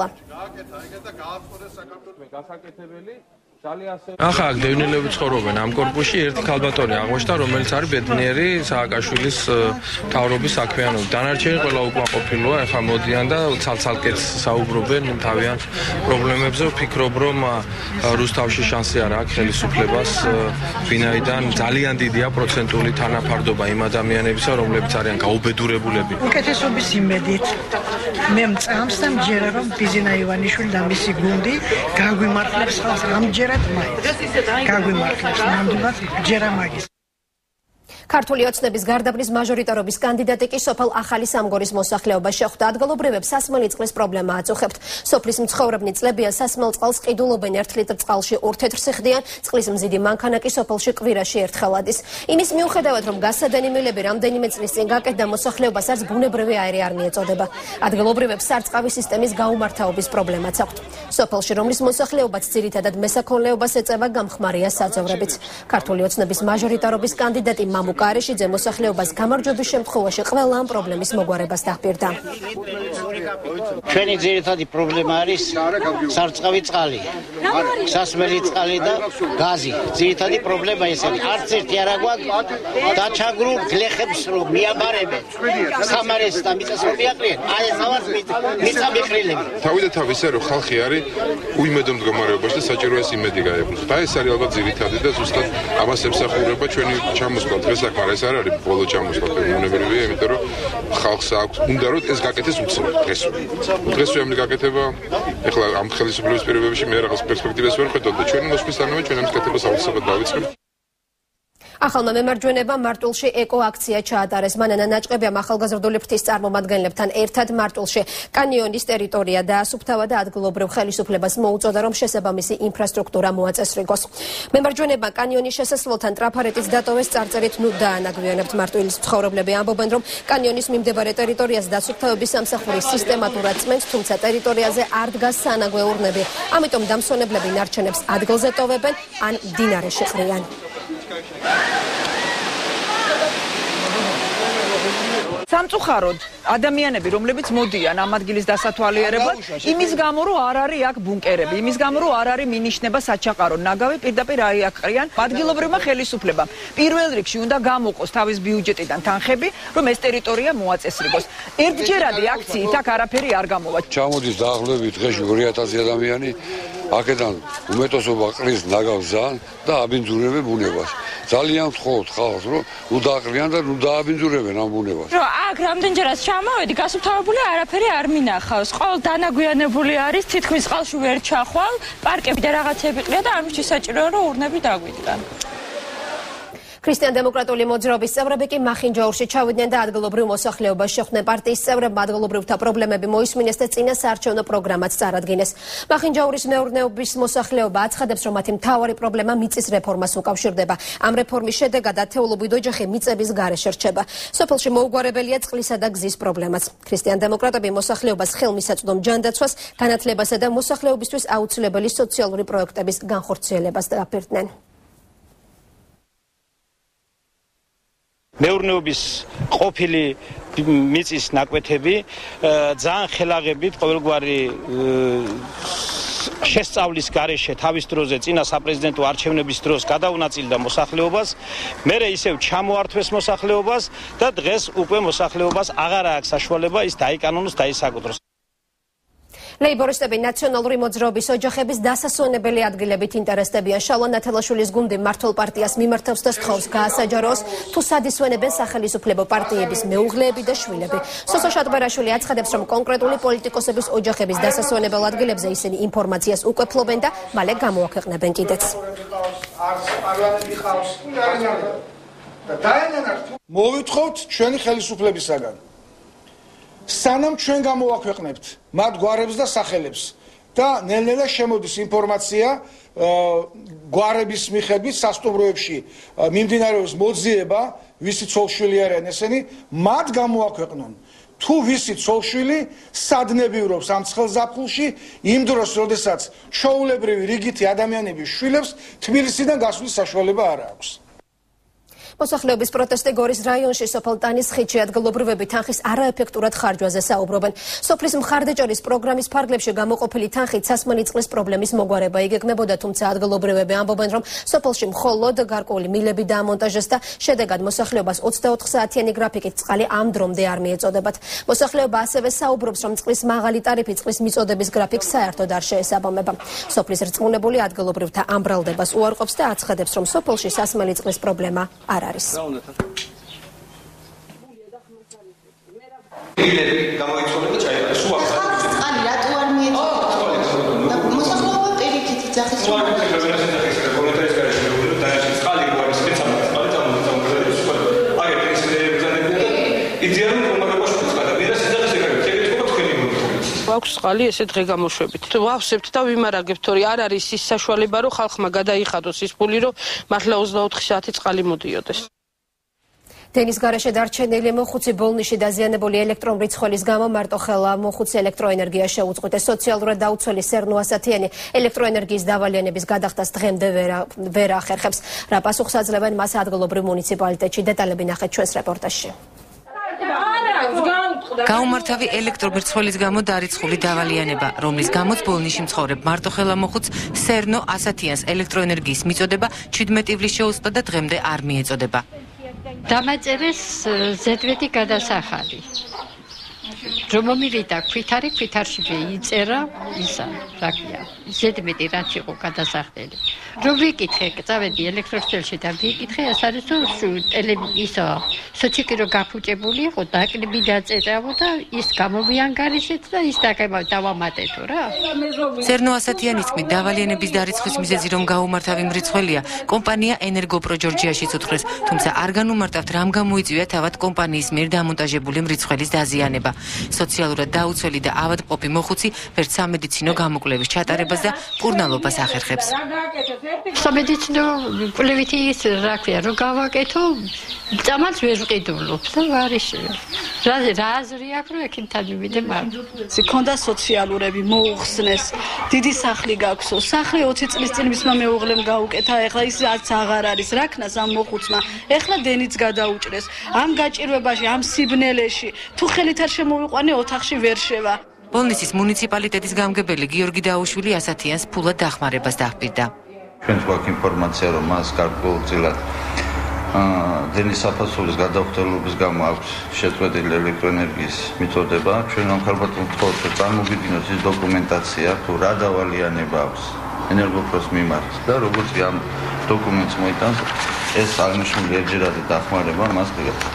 ახლა აქ დევნილები ცხოვრობენ ამ კორპუსში, ერთი ქალბატონი აღმოჩნდა, რომელიც არის ბედნიერი სააკაშვილის მთავრობის საქმიანობით. დანარჩენი ყველა უკმაყოფილოა, ახლა მოდიან და ცალ-ცალკეც საუბრობენ თავიანთ პრობლემებზე. ვფიქრობ, რომ რუსთავში შანსი არა აქვს ხელისუფლებას, ვინაიდან ძალიან დიდია პროცენტული თანაფარდობა იმ ადამიანებისა, რომლებიც არიან გაუბედურებულები. უკეთესობის იმედით მე მწამს და მჯერა რომ ბიზინა ივანიშვილი და მისი გუნდი გაგვიმართლებს ხალხს ამჯერად გაგვიმართლებს ნამდვილად ჯერა მაგის. ქართული ოცნების გარდაბნის მაჟორიტარობის კანდიდატი კი სოფელ ახალი სამგორის მოსახლეობას შეხვდა. ადგილობრივებს სასმელი წყლის პრობლემა აწუხებთ. სოფლის მცხოვრებნი წლებია სასმელ წყალს ყიდულობენ 1 ლიტრ წყალში 2 თეთრს იხდიან, წყლის მზიდი მანქანა კი სოფელში კვირაში ერთხელ ადის. იმის მიუხედავად, რომ გასადენი მილები რამდენიმე წლის წინ გაკეთდა, მოსახლეობას არც ბუნებრივი აირი არ მიეწოდება. ადგილობრივებს სარწყავი სისტემის გაუმართავობის პრობლემაც აქვთ. სოფელში, რომლის მოსახლეობაც ძირითადად მესაქონლეობას ეწევა, გამხმარია საძოვრებით. ქართული ოცნების მაჟორიტარობის კანდიდატი მამუ კარეშიძე მოსახლეობას გამარჯვების შემთხვევაში ყველა ამ პრობლემის მოგვარებას დაჰპირდა. ჩვენი ძირითადი პრობლემა არის სარწყავი წყალი, სასმელი წყალი და გაზი. ძირითადი პრობლემა ეს არის. არც ერთი არ აგვაქვს დაჩაგრულ გლეხებს რომ მიაბარებენ. სამარეს და მიწას რომ მიაყრიან. აი ეს ავარ მიწა მიყრილები. თავიდანვე ისე რომ ხალხი არის უიმედო მდგომარეობაში და საჭირო ეს იმედი გაებრუნოს. და ეს არის ალბათ ძირითადი და ზუსტად ამას ემსახურება ჩვენი ჩამოსვლა დღეს. მაგრამ ეს არ არის ბოლო ჩამოსვლა უნებრივია, იმიტომ რომ ხალხს აქვს უნდა რომ ეს გაკეთდეს უცებ დღესვე ამით გაკეთება. ეხლა ამ ხელისუფლების პირობებში მე რაღაც პერსპექტივას ვერ ხედავ და ჩვენი მოსვლისთანავე ჩვენ ამის გაკეთებას აუცილებლად დავიწყებთ. ახალმა მემარჯვენებამ მარტვილში ეკო-აქცია ჩაატარეს. მანანა ნაჭყებია ახალგაზრდული ფრთის წარმომადგენლებთან ერთად მარტვილში კანიონის ტერიტორია დაასუფთავა და ადგილობრივ ხელისუფლებას მოუწოდა, რომ შესაბამისი ინფრასტრუქტურა მოაწესრიგოს. მემარჯვენებმა კანიონის შესასვლელთან ტრაფარეტის დატოვეს წარწერით ნუ დაანაგვიანებთ. მარტვილის მცხოვრებლები ამბობენ, რომ კანიონის მიმდებარე ტერიტორიას დასუფთავების სამსახური სისტემატურად წმენს, თუმცა ტერიტორიაზე არ დგას საანაგვე ურნები. ამიტომ დამსვენებლები ნარჩენებს ადგილზე ტოვებენ ან მდინარეში ყრიან. სამწუხაროდ ადამიანები, რომლებიც მოდიან ამ ადგილის დასათვალიერებლად, იმის გამო რომ არ არის აქ ბუნკერები, იმის გამო რომ არ არის მინიშნება საჩაყარო ნაგავი, პირდაპირ აიაყრიან ადგილობრივმა ხელისუფლებამ. პირველ რიგში უნდა გამოყოს თავის ბიუჯეტიდან თანხები, რომ ეს ტერიტორია მოაწესრიგოს. ერთჯერადი აქციით აქ არაფერი არ გამოვა. ჩამოდის დაახლოებით დღეში 2000 ადამიანი, აქედან უმეტესობა ყრის ნაგავს ძალიან და აბინძურებენ ბუნებას. ძალიან ვთხოვთ ხალხს, რომ ნუ დააყრიან და ნუ დააბინძურებენ ამ ბუნებას. აქ რამდენჯერაც ჩამოვედი, გასუფთავებული არაფერი არ მინახავს. ყოველ დანაგვიანებული არის, თითქმის წყალში ვერ ჩახვალ, პარკები და რაღაცები ყრია და ამისთვის საჭიროა რომ ურნები დაგვიდგან. ქრისტიან-დემოკრატიული მოძრაობის წევრები კი მახინჯაურში ჩავიდნენ და ადგილობრივ მოსახლეობას შეხვდნენ. პარტიის წევრებმა ადგილობრივთა პრობლემები მოისმინეს და წინასაარჩევნო პროგრამაც წარადგინეს. მახინჯაურის მეურნეობის მოსახლეობა აცხადებს, რომ მათი მთავარი პრობლემა მიწის რეფორმას უკავშირდება. ამ რეფორმის შედეგად ათეულობით ოჯახი მიწების გარეშე რჩება. სოფელში მოუგვარებელია წყლისა და გზის პრობლემაც. ქრისტიან-დემოკრატები მოსახლეობას ხელმისაწვდომ ჯანდაცვას, განათლებასა და მოსახლეობისთვის აუცილებელი სოციალური პროექტების განხორციელებას დააფერდნენ. მეურნეობის ყოფილი მიწის ნაკვეთები ძალიან ხელაღებით ყოველგვარი შესწავლის გარეშე თავის დროზე წინა საპრეზიდენტო არჩევნების დროს გადაუნაწილდა მოსახლეობას, მერე ისევ ჩამოართვეს მოსახლეობას და დღეს უკვე მოსახლეობას აღარ აქვს საშუალება ის დაიკანონოს და ისაკუთროს. ლეიბორისტები ნაციონალური მოძრაობის ოჯახების დასასვენებელი ადგილებით ინტერესდებიან. შალვა ნათელაშვილის გუნდი მმართველ პარტიას მიმართავს და სთხოვს გაასაჯაროს, თუ სად ისვენებენ სახელმწიფო პარტიების მეუღლეები და შვილები. სოსო შატბერაშვილი აცხადებს, რომ კონკრეტული პოლიტიკოსების ოჯახების დასასვენებელ ადგილებზე ისინი ინფორმაციას უკვე ფლობენ და მალე გამოაქვეყნებენ კიდეც. მოვითხოვთ ჩვენი ხელისუფლებისაგან. სანამ ჩვენ გამოვაქვეყნებთ მათ გვარებს და სახელებს და ნელ-ნელა შემოდის ინფორმაცია გვარების მიხედვით სასტუმროებში მიმდინარეობს მოძიება, ვისი ცოლშვილი არიან ესენი, მათ გამოაქვეყნონ. თუ ვისი ცოლშვილი სადნებივრობს ამ ცხელზაფხულში, იმ დროს, როდესაც ჩვეულებრივი რიგითი ადამიანების შვილებს თბილისიდან გასვლის საშუალება არ აქვს. მოსახლეობის პროტესტი გორის რაიონში სოფელ ტანის ხიდში ადგილობრივები თანხის არაეფექტურად ხარჯვაზე საუბრობენ. სოფლის მხარდაჭერის პროგრამის ფარგლებში გამოყოფილი თანხით სასმელი წყლის პრობლემის მოგვარება იგეგმებოდა, თუმცა ადგილობრივები ამბობენ, რომ სოფელში მხოლოდ გარკვეული მილები დაამონტაჟეს და შედეგად მოსახლეობას 24 საათიანი გრაფიკით წყალი ამ დრომდე არ მიეწოდებათ. მოსახლეობა ასევე საუბრობს, რომ წყლის მაღალი ტარიფი წყლის მიწოდების გრაფიკს საერთოდ არ შეესაბამება. სოფლის რწმუნებული ადგილობრივთა ამ ბრალდებას უარყოფს და აცხადებს, რომ სოფელში სასმელი წყლის პრობლემა არ არის. აქვს წყალი ესე დღე გამოშვებით. ვავსებთ და ვიმარაგებთ, თორე არ არის ის საშუალება, რომ ხალხმა გადაიხადოს ის ფული, რომ მართლა 24 საათი წყალი მოდიოდეს. დენის გარეშე დარჩენილი მოხუცი ბოლნიში დაზიანებული ელექტრომრიცხველის გამო მარტოხელა მოხუცი ელექტროენერგია შეუწყვეტეს. სოციალურად დაუცველი სერნო ასათიანი ელექტროენერგიის დავალიანების გადახდას დღემდე ვერ ახერხებს. რა პასუხს აძლევენ მას ადგილობრივ მუნიციპალიტეტში? დეტალები ნახეთ ჩვენს რეპორტაჟში. გაუმართავი ელექტრომრიცხველის გამო დარიცხული დავალიანება, რომლის გამოც ბოლნიში მცხოვრებ მარტოხელა მოხუც სერნო ასათიანს ელექტროენერგიის მიწოდება 17 ივლისს შეუწყდა და დღემდე არ მიეწოდება. დამაწერეს ზედვეტი გადასახადი. რომ მომივიდა ქვითარი, ქვითარში იწერა ისა, რა ქვია, ზედმეტი რაც იყო გადასახდელი. რომ ვიკითხე, წავედი ელექტროსტელში და ვიკითხე, ეს არის თუ ისა, სოჩიკი რო გაფუჭებული იყო, დაკლები დაწერავო და ის გამოვიანგარიშეთ და ის დავამატეთო რა. სერნო ასათიანის თქმით, დავალიანების დარიცხვის მიზეზი რომ გაუმართავი მრიცხველია, კომპანია ენერგოპრო ჯორჯიაშიც უთხრეს, თუმცა არ განუმარტავთ რამ გამოიწვია თავად კომპანიის მიერ დამონტაჟებული მრიცხველის დაზიანება. სოციალურად დაუცველი და ავადმყოფი მოხუცი ვერც სამედიცინო გამოკვლევის ჩატარებას და მკურნალობას ახერხებს. სამედიცინო კვლევითი ის რა ქვია, რომ გავაკეთო, წამალს ვერ ვყიდულობ და არის რა აზრი აქვს, რომ ექიმთან მივიდე მარტო. ქონდა სოციალურები მოუხსნეს, დიდი სახლი გაქვსო, სახლი 20 წლის წინ მისმა მეუღლემ გაუკეთა, ეხლა ის არც აღარ არის, რა ქნას ამ მოხუცმა, ეხლა დენიც გადაუჭრეს, ამ გაჭირვებაში, ამ სიბნელეში, თუ ხელით არ შემოვიყვანე ოთახში ვერ შევა. ბოლნისის მუნიციპალიტეტის გამგებელი გიორგი დაუშვილი ასათიანს ფულად დახმარებას დაჰპირდა. ჩვენს გვაქვს ინფორმაცია, რომ მას გარკვეულწილად დენის საფასურის გადახვდელობის გამო აქვს შეწყვეტილი ელექტროენერგიის მიწოდება. ჩვენ ამხელბათ ვთხოვთ, რომ წარმოგიდგინოთ ის დოკუმენტაცია, თუ რა დავალიანება აქვს ენერგოპროს მიმართ და როგორც ამ დოკუმენტს მოიტანს, ეს აღნიშნული ერთჯერადი დახმარება მას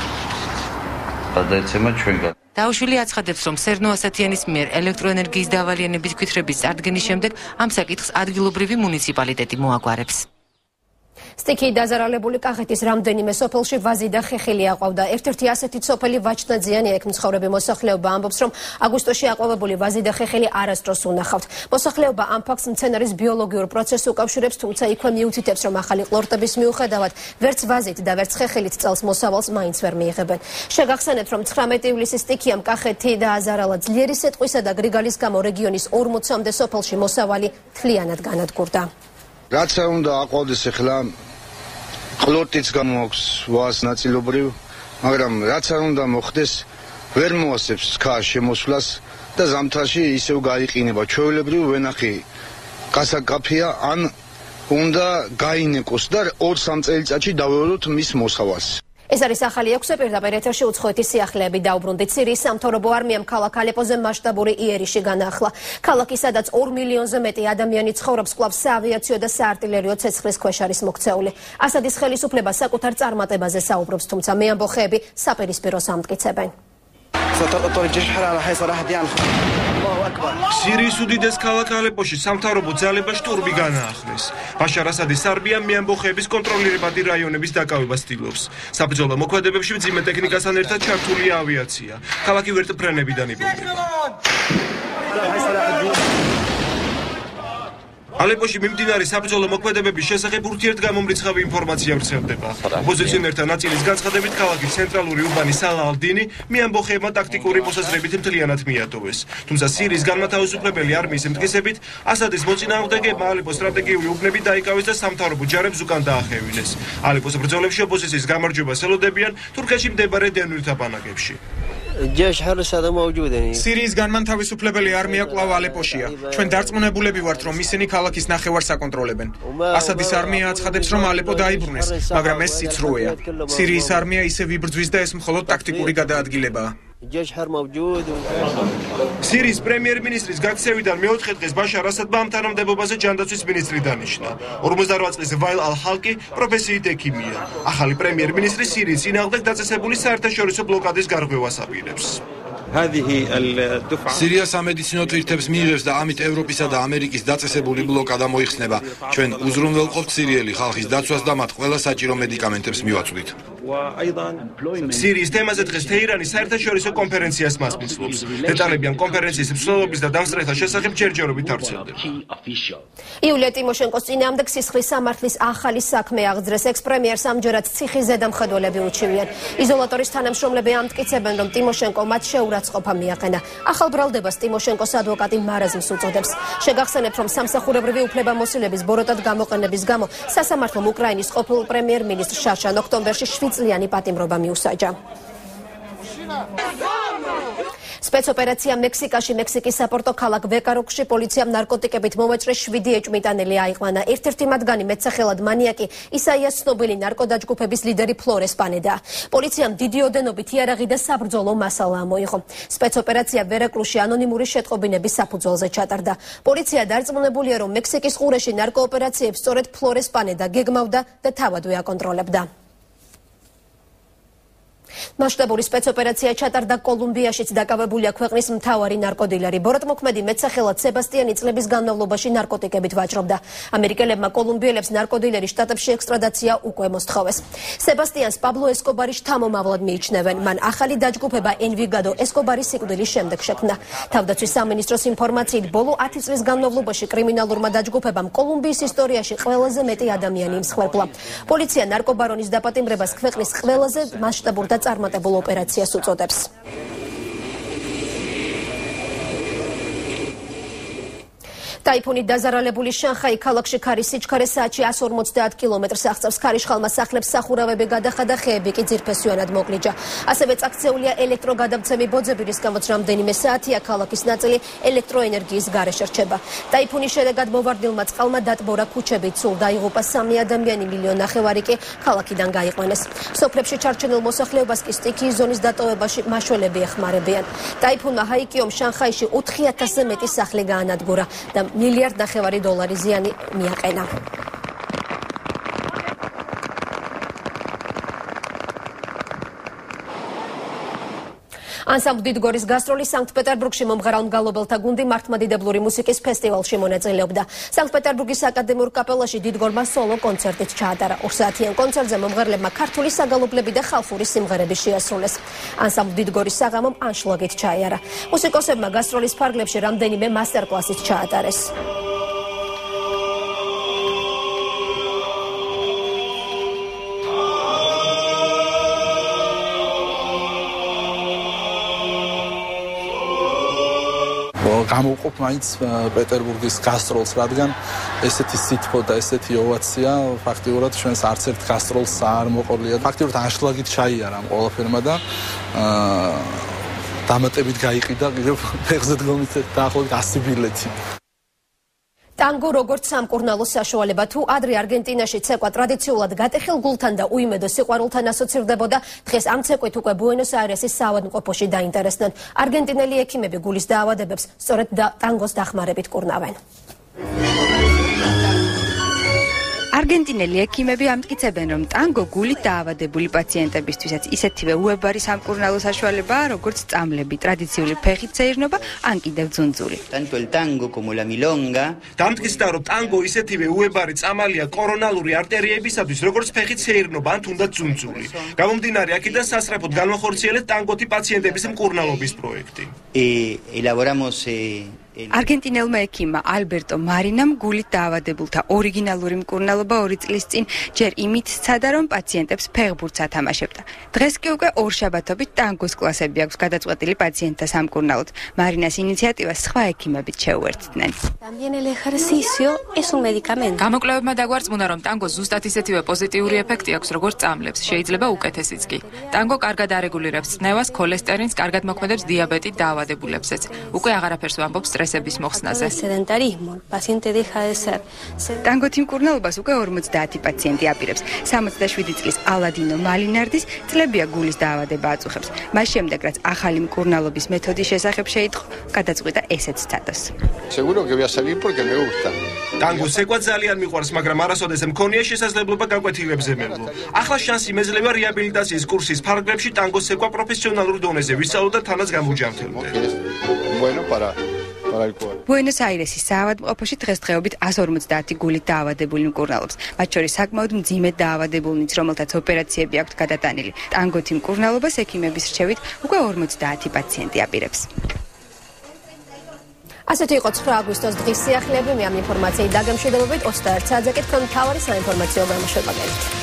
გადაეცემა ჩვენგან. დაუშვილი აცხადებს, რომ სერნო ასათიანის მიერ ელექტროენერგიის დავალიანების კითხვების წარდგენის შემდეგ ამ საკითხს ადგილობრივი მუნიციპალიტეტი მოაგვარებს. სტიქი დაზარალებული კახეთის რამდენიმე სოფელში ვაზი და ხეხილი აყვავდა. ერთ-ერთი ასეთი სოფელი ვაჩნაძიანი აქ მცხოვრები მოსახლეობა ამბობს, რომ აგვისტოში აყვავებული ვაზი და ხეხილი არასდროს უნახავთ. მოსახლეობა ამ ფაქტს მცენარის ბიოლოგიურ პროცესს უკავშირებს, თუმცა იქვე მიუთითებს, რომ ახალი ყლორტების მიუხედავად ვერც ვაზით და ვერც ხეხილით წელს მოსავალს მაინც ვერ მიიღებენ. შეგახსენებთ, რომ 19 ივლისის სტიქიამ კახეთი დააზარალა ძლიერი სიტყვისა და გრიგალის გამო რეგიონის 40-მდე სოფელში მოსავალი თლიანად განადგურდა. რაც უნდა აყვავდეს ახლა ყლორტიც გამოაქვს ვას ნაწილობრივ, მაგრამ რაც არ უნდა მოხდეს, ვერ მოასწრებს სქა შემოსვლას და ზამთარში ისევ გაიყინება. ჩვეულებრივ ვენახი გასაკაფია ან უნდა გაინეკოს და 2-3 წელიწადში დავეულოთ მის მოსავალს. ეს არის ახალი 6 პირდაპირ ეთერში უცხოეთის სიახლეები დაუბრუნდით. სირიის სამთავრობო არმიამ ქალაქ ალეპოზე მასშტაბური იერიში განაახლა. ქალაქი, სადაც 2 მილიონზე მეტი ადამიანი ცხოვრობს, კვლავ საავიაციო და საარტილერიო ცეცხლის ქვეშ არის მოქცეული. ასადის ხელისუფლება საკუთარ წარმატებაზე საუბრობს, თუმცა მეამბოხეები საპირისპიროს ამტკიცებენ. სირიის უდიდეს ქალაქ ალეპოში სამთავრობო ძალება შტურმი განაახლეს. ბაშარ ასადის არმიამ მეამბოხეების კონტროლირებადი რაიონების დაკავებას ცდილობს. საბრძოლო მოქმედებებში მძიმე ტექნიკასთან ერთად ჩართულია ავიაცია. ქალაქი ვერტმფრენებიდან იბომბება. ალეპოში მიმდინარე საბრძოლო მოქმედებების შესახებ ურთიერთგამომრიცხავი ინფორმაცია ვრცელდება. ოპოზიციონერთა ნაწილის განცხადებით, ქალაქის ცენტრალური უბანი სალა ალ-დინი მეამბოხეებმა ტაქტიკური მოსაზრებით მთლიანად მიატოვეს. თუმცა სირიის განმათავისუფლებელი არმიის მტკიცებით, ასადის მოწინააღმდეგეებმა ალეპოს სტრატეგიული უბნები დაიკავეს და სამთავრობო ჯარებს უკან დაახევინეს. ალეპოს ბრძოლებში ოპოზიციის გამარჯვებას ელოდებიან თურქეთში მდებარე დევნილთა ბანაკებში. სირიის განმათავისუფლებელი არმია კვლავ ალეპოშია. ჩვენ დარწმუნებულები ვართ, რომ ისინი ქალაქის ნახევარს აკონტროლებენ. ასადის არმია აცხადებს, რომ ალეპო დაიბრუნეს, მაგრამ ეს სიცრუეა. სირიის არმია ისევ იბრძვის და ეს მხოლოდ ტაქტიკური გადაადგილებაა. სირიის პრემიერ-მინისტრის გაქცევიდან მეოთხე დღეს ბაშარ ასადმა ამ თანამდებობაზე ჯანდაცვის მინისტრი დანიშნა. 48 წლის ვაილ ალ-ჰალკი პროფესიით ექიმია. ახალი პრემიერ-მინისტრი სირიის წინააღმდეგ დაწესებული საერთაშორისო ბლოკადის გარღვევას აპირებს. სირია სამედიცინო თვირთებს მიიღებს და ამით ევროპისა და ამერიკის დაწესებული ბლოკადა მოიხსნება. ჩვენ უზრუნველყოფთ სირიელი ხალხის დაცვას და მათ ყველა საჭირო მედიკამენტებს მივაწვდით. სირიის თემაზე დღეს თეირანი საერთაშორისო კონფერენციას მასპინძლობს. დეტალები ამ კონფერენციის მსვლელობის და დამსწრეთა შესახებ ჯერჯერობით არ ვრცელდება. იულია ტიმოშენკოს წინააღმდეგ სისხლის სამართლის ახალი საქმე აღძრეს. ექს-პრემიერს ამჯერად ციხის ზედამხედველები უჩივიან. იზოლატორის თანამშრომლები ამტკიცებენ, რომ ტიმოშენკო მათ შეურაცხყოფა მიაყენა. ახალ ბრალდებას ტიმოშენკოს ადვოკატი მარაზმს უწოდებს. შეგახსენებთ, რომ სამსახურებრივი უფლებამოსილების ბოროტად გამოყენების გამო სასამართლომ უკრაინის ყოფილ პრემიერ-მინისტრ შაშან ოქტომბერში 7 წლიანი პატიმრობა მიუსაჯა. სპეცოპერაცია მექსიკაში, მექსიკის საპორტო ქალაქ ვეკაროქში პოლიციამ ნარკოტიკებით მომეწრე 7 ეჭვმიტანელი აიყვანა. ერთ-ერთი მათგანი მეტსახელად მანიაკი ისაიას ცნობილი ნარკოდაჯგუფების ლიდერი ფლორეს პანედაა. პოლიციამ დიდი ოდენობით იარაღი და საბრძოლო მასალა მოიღო. სპეცოპერაცია ვერაკრუსში ანონიმური შეტყობინების საფუძველზე ჩატარდა. პოლიცია დარწმუნებულია, რომ მექსიკის ყურეში ნარკოოპერაციებს სწორედ ფლორეს პანედა გეგმავდა და თავადვე აკონტროლებდა. მასშტაბური სპეცოპერაცია ჩატარდა კოლუმბიაშიც, დაკავებულია ქვეყნის მთავარი ნარკოდილერი. ბოროტმოქმედი მეტსახელად სებასტიანი წლების განმავლობაში ნარკოტიკებით ვაჭრობდა. ამერიკელებმა კოლუმბიელებს ნარკოდილერის შტატებში ექსტრადაცია უკვე მოსთხოვეს. სებასტიანს პაბლო ესკობარის შთამომავლად მიიჩნევენ. მან ახალი დაჯგუფება ენვიგადო ესკობარის სიკვდილის შემდეგ შექმნა. თავდაცვის სამინისტროს ინფორმაციით, ბოლო 10 წლის განმავლობაში კრიმინალურმა დაჯგუფებამ კოლუმბიის ისტორიაში ყველაზე მეტი ადამიანი იმსხვერპლა. პოლიცია ნარკობარონის დაპატიმრებას ქვეყნის ყველაზე მასშტაბურ და წარმატებულ ოპერაციას უწოდებს. ტაიფუნით დაზარალებული შანხაი ქალაქში ქარის სიჩქარე საათში 150 კილომეტრს აღწევს. ქარიშხალმა სახლებს სახურავები გადახა და ხეები კი ძირფესვიანად მოკლიჯა. ასევე წაქცეულია ელექტროგადამცემი ბოძები, რის გამოც რამდენიმე საათია ქალაქის ნაწილი ელექტროენერგიის გარეშე რჩება. ტაიფუნის შედეგად მოვარდნილმა წყალმა დატბორა ქუჩები, ცულ დაიღუპა 3 ადამიანი, 1,5 მილიონი ნახევარი კი ქალაქიდან გაიყვანეს. სოფლებში ჩარჩენილ მოსახლეობას კი სტიქიის ზონის დატოვებაში მაშველები ეხმარებიან. ტაიფუნმა ჰაიკიომ შანხაიში 4000-ზე მეტი სახლი გაანადგურა და $1,5 მილიარდი ზიანი მიაყენა. ანსამბლ დიდგორის გასტროლის სანქტ-პეტერბურგში მომღერალ მგალობელთა გუნდი მართლმადიდებლური მუსიკის ფესტივალში მონაწილეობდა. სანქტ-პეტერბურგის აკადემიურ კაპელაში დიდგორმა სოლო კონცერტით ჩაატარა. 2 საათიან კონცერტზე მომღერლებმა ქართული საგალობლები და ხალხური სიმღერები შეასრულეს. ანსამბლ დიდგორის საღამომ ანშლაგით ჩაიარა. მუსიკოსებმა გასტროლის ფარგლებში რამდენიმე მასტერ-კლასით ჩაატარეს. გამოვყოფ მაინც პეტერბურგის გასტროლს, რადგან ესეთი სითბო და ესეთი ოვაცია ფაქტიურად ჩვენს არც ერთ გასტროლს არ მოყოლია. ფაქტიურად ანშლაგით ჩაიარა ამ ყველაფერმა და დამატებით გაიყიდა კიდევ ფეხზე დგომით დაახლოებით 100 ბილეთი. ტანგო როგორც სამკურნალო საშუალება თუ ადრე არგენტინაში ცეკვა ტრადიციულად გატეხილ გულთან და უიმედო სიყვარულთან ასოცირდებოდა, დღეს ამ ცეკვით უკვე ბუენოს-აირესის საავადმყოფოში დაინტერესდნენ. არგენტინელი ექიმები გულის დაავადებებს სწორედ ტანგოს დახმარებით კურნავენ. არგენტინელი ექიმები ამტკიცებენ, რომ ტანგო გულით დაავადებული პაციენტებისთვისაც ისეთივე უებარი სამკურნალო საშუალებაა, როგორც წამლები, ტრადიციული ფეხით სეირნობა, ან კიდევ ძუნძული. დამტკიცდა, რომ ტანგო ისეთივე უებარი წამალია კორონალური არტერიებისათვის, როგორც ფეხით სეირნობა ან თუნდაც ძუნძული. გამომდინარე აქედან სასწრაფოდ განვახორციელეთ ტანგოთი პაციენტების მკურნალობის პროექტი. არგენტინელმა ექიმმა ალბერტო მარინამ გულით დაავადებულთა ორიგინალური მკურნალობა 2 წლის წინ ჯერ იმით სცადა, რომ პაციენტებს ფეხბურთს ათამაშებდა. დღეს კი უკვე ორშაბათობით ტანგოს კლასები აქვს გადაწყვეტილი პაციენტთა სამკურნალოდ. მარინას ინიციატივას სხვა ექიმებიც შეუერთდნენ. გამოკვლევებმა დაგვარწმუნა, რომ ტანგოს ზუსტად ისეთივე პოზიტიური ეფექტი აქვს, როგორც წამლებს, შეიძლება უკეთესიც კი. ტანგო კარგად არეგულირებს წნევას, ქოლესტერინს, კარგად მოქმედებს დიაბეტით დაავადებულებსაც. უკვე აღარაფერს ვამბობ სტრესების მოხსნაზე. ტანგოთი მკურნალობას უკვე 50 პაციენტი აპირებს. 67 წლის ალადინო მალინარდის წლებია გულის დაავადება აწუხებს. მას შემდეგ, რაც ახალი მკურნალობის მეთოდის შესახებ შეიტყო, გადაწყვიტა ესეც სცადოს. ტანგოს ცეკვა ძალიან მიყვარს, მაგრამ არასოდეს მქონია შესაძლებლობა გაკვეთილებზე მელო. ახლა შანსი მეძლევა რეაბილიტაციის კურსის ფარგლებში ტანგოს ცეკვა პროფესიონალურ დონეზე ვისწავლო და თანაც გამოვჯამთელდე. ბუენოს-აირესის საავადმყოფოში დღესდღეობით 150 გულით დაავადებული მკურნალობს. მათ შორის საკმაოდ მძიმედ დაავადებულნიც, რომელთაც ოპერაციები აქვთ გადატანილი. ტანგოთი მკურნალობას ექიმების რჩევით უკვე 50 პაციენტი აპირებს. ასეთი იყო 9 აგვისტოს დღის სიახლეები. მე ამ ინფორმაციით დაგემშვიდობებით 21 საათზე კი თქვენ მთავარი საინფორმაციო გამოშვება გაიგეთ.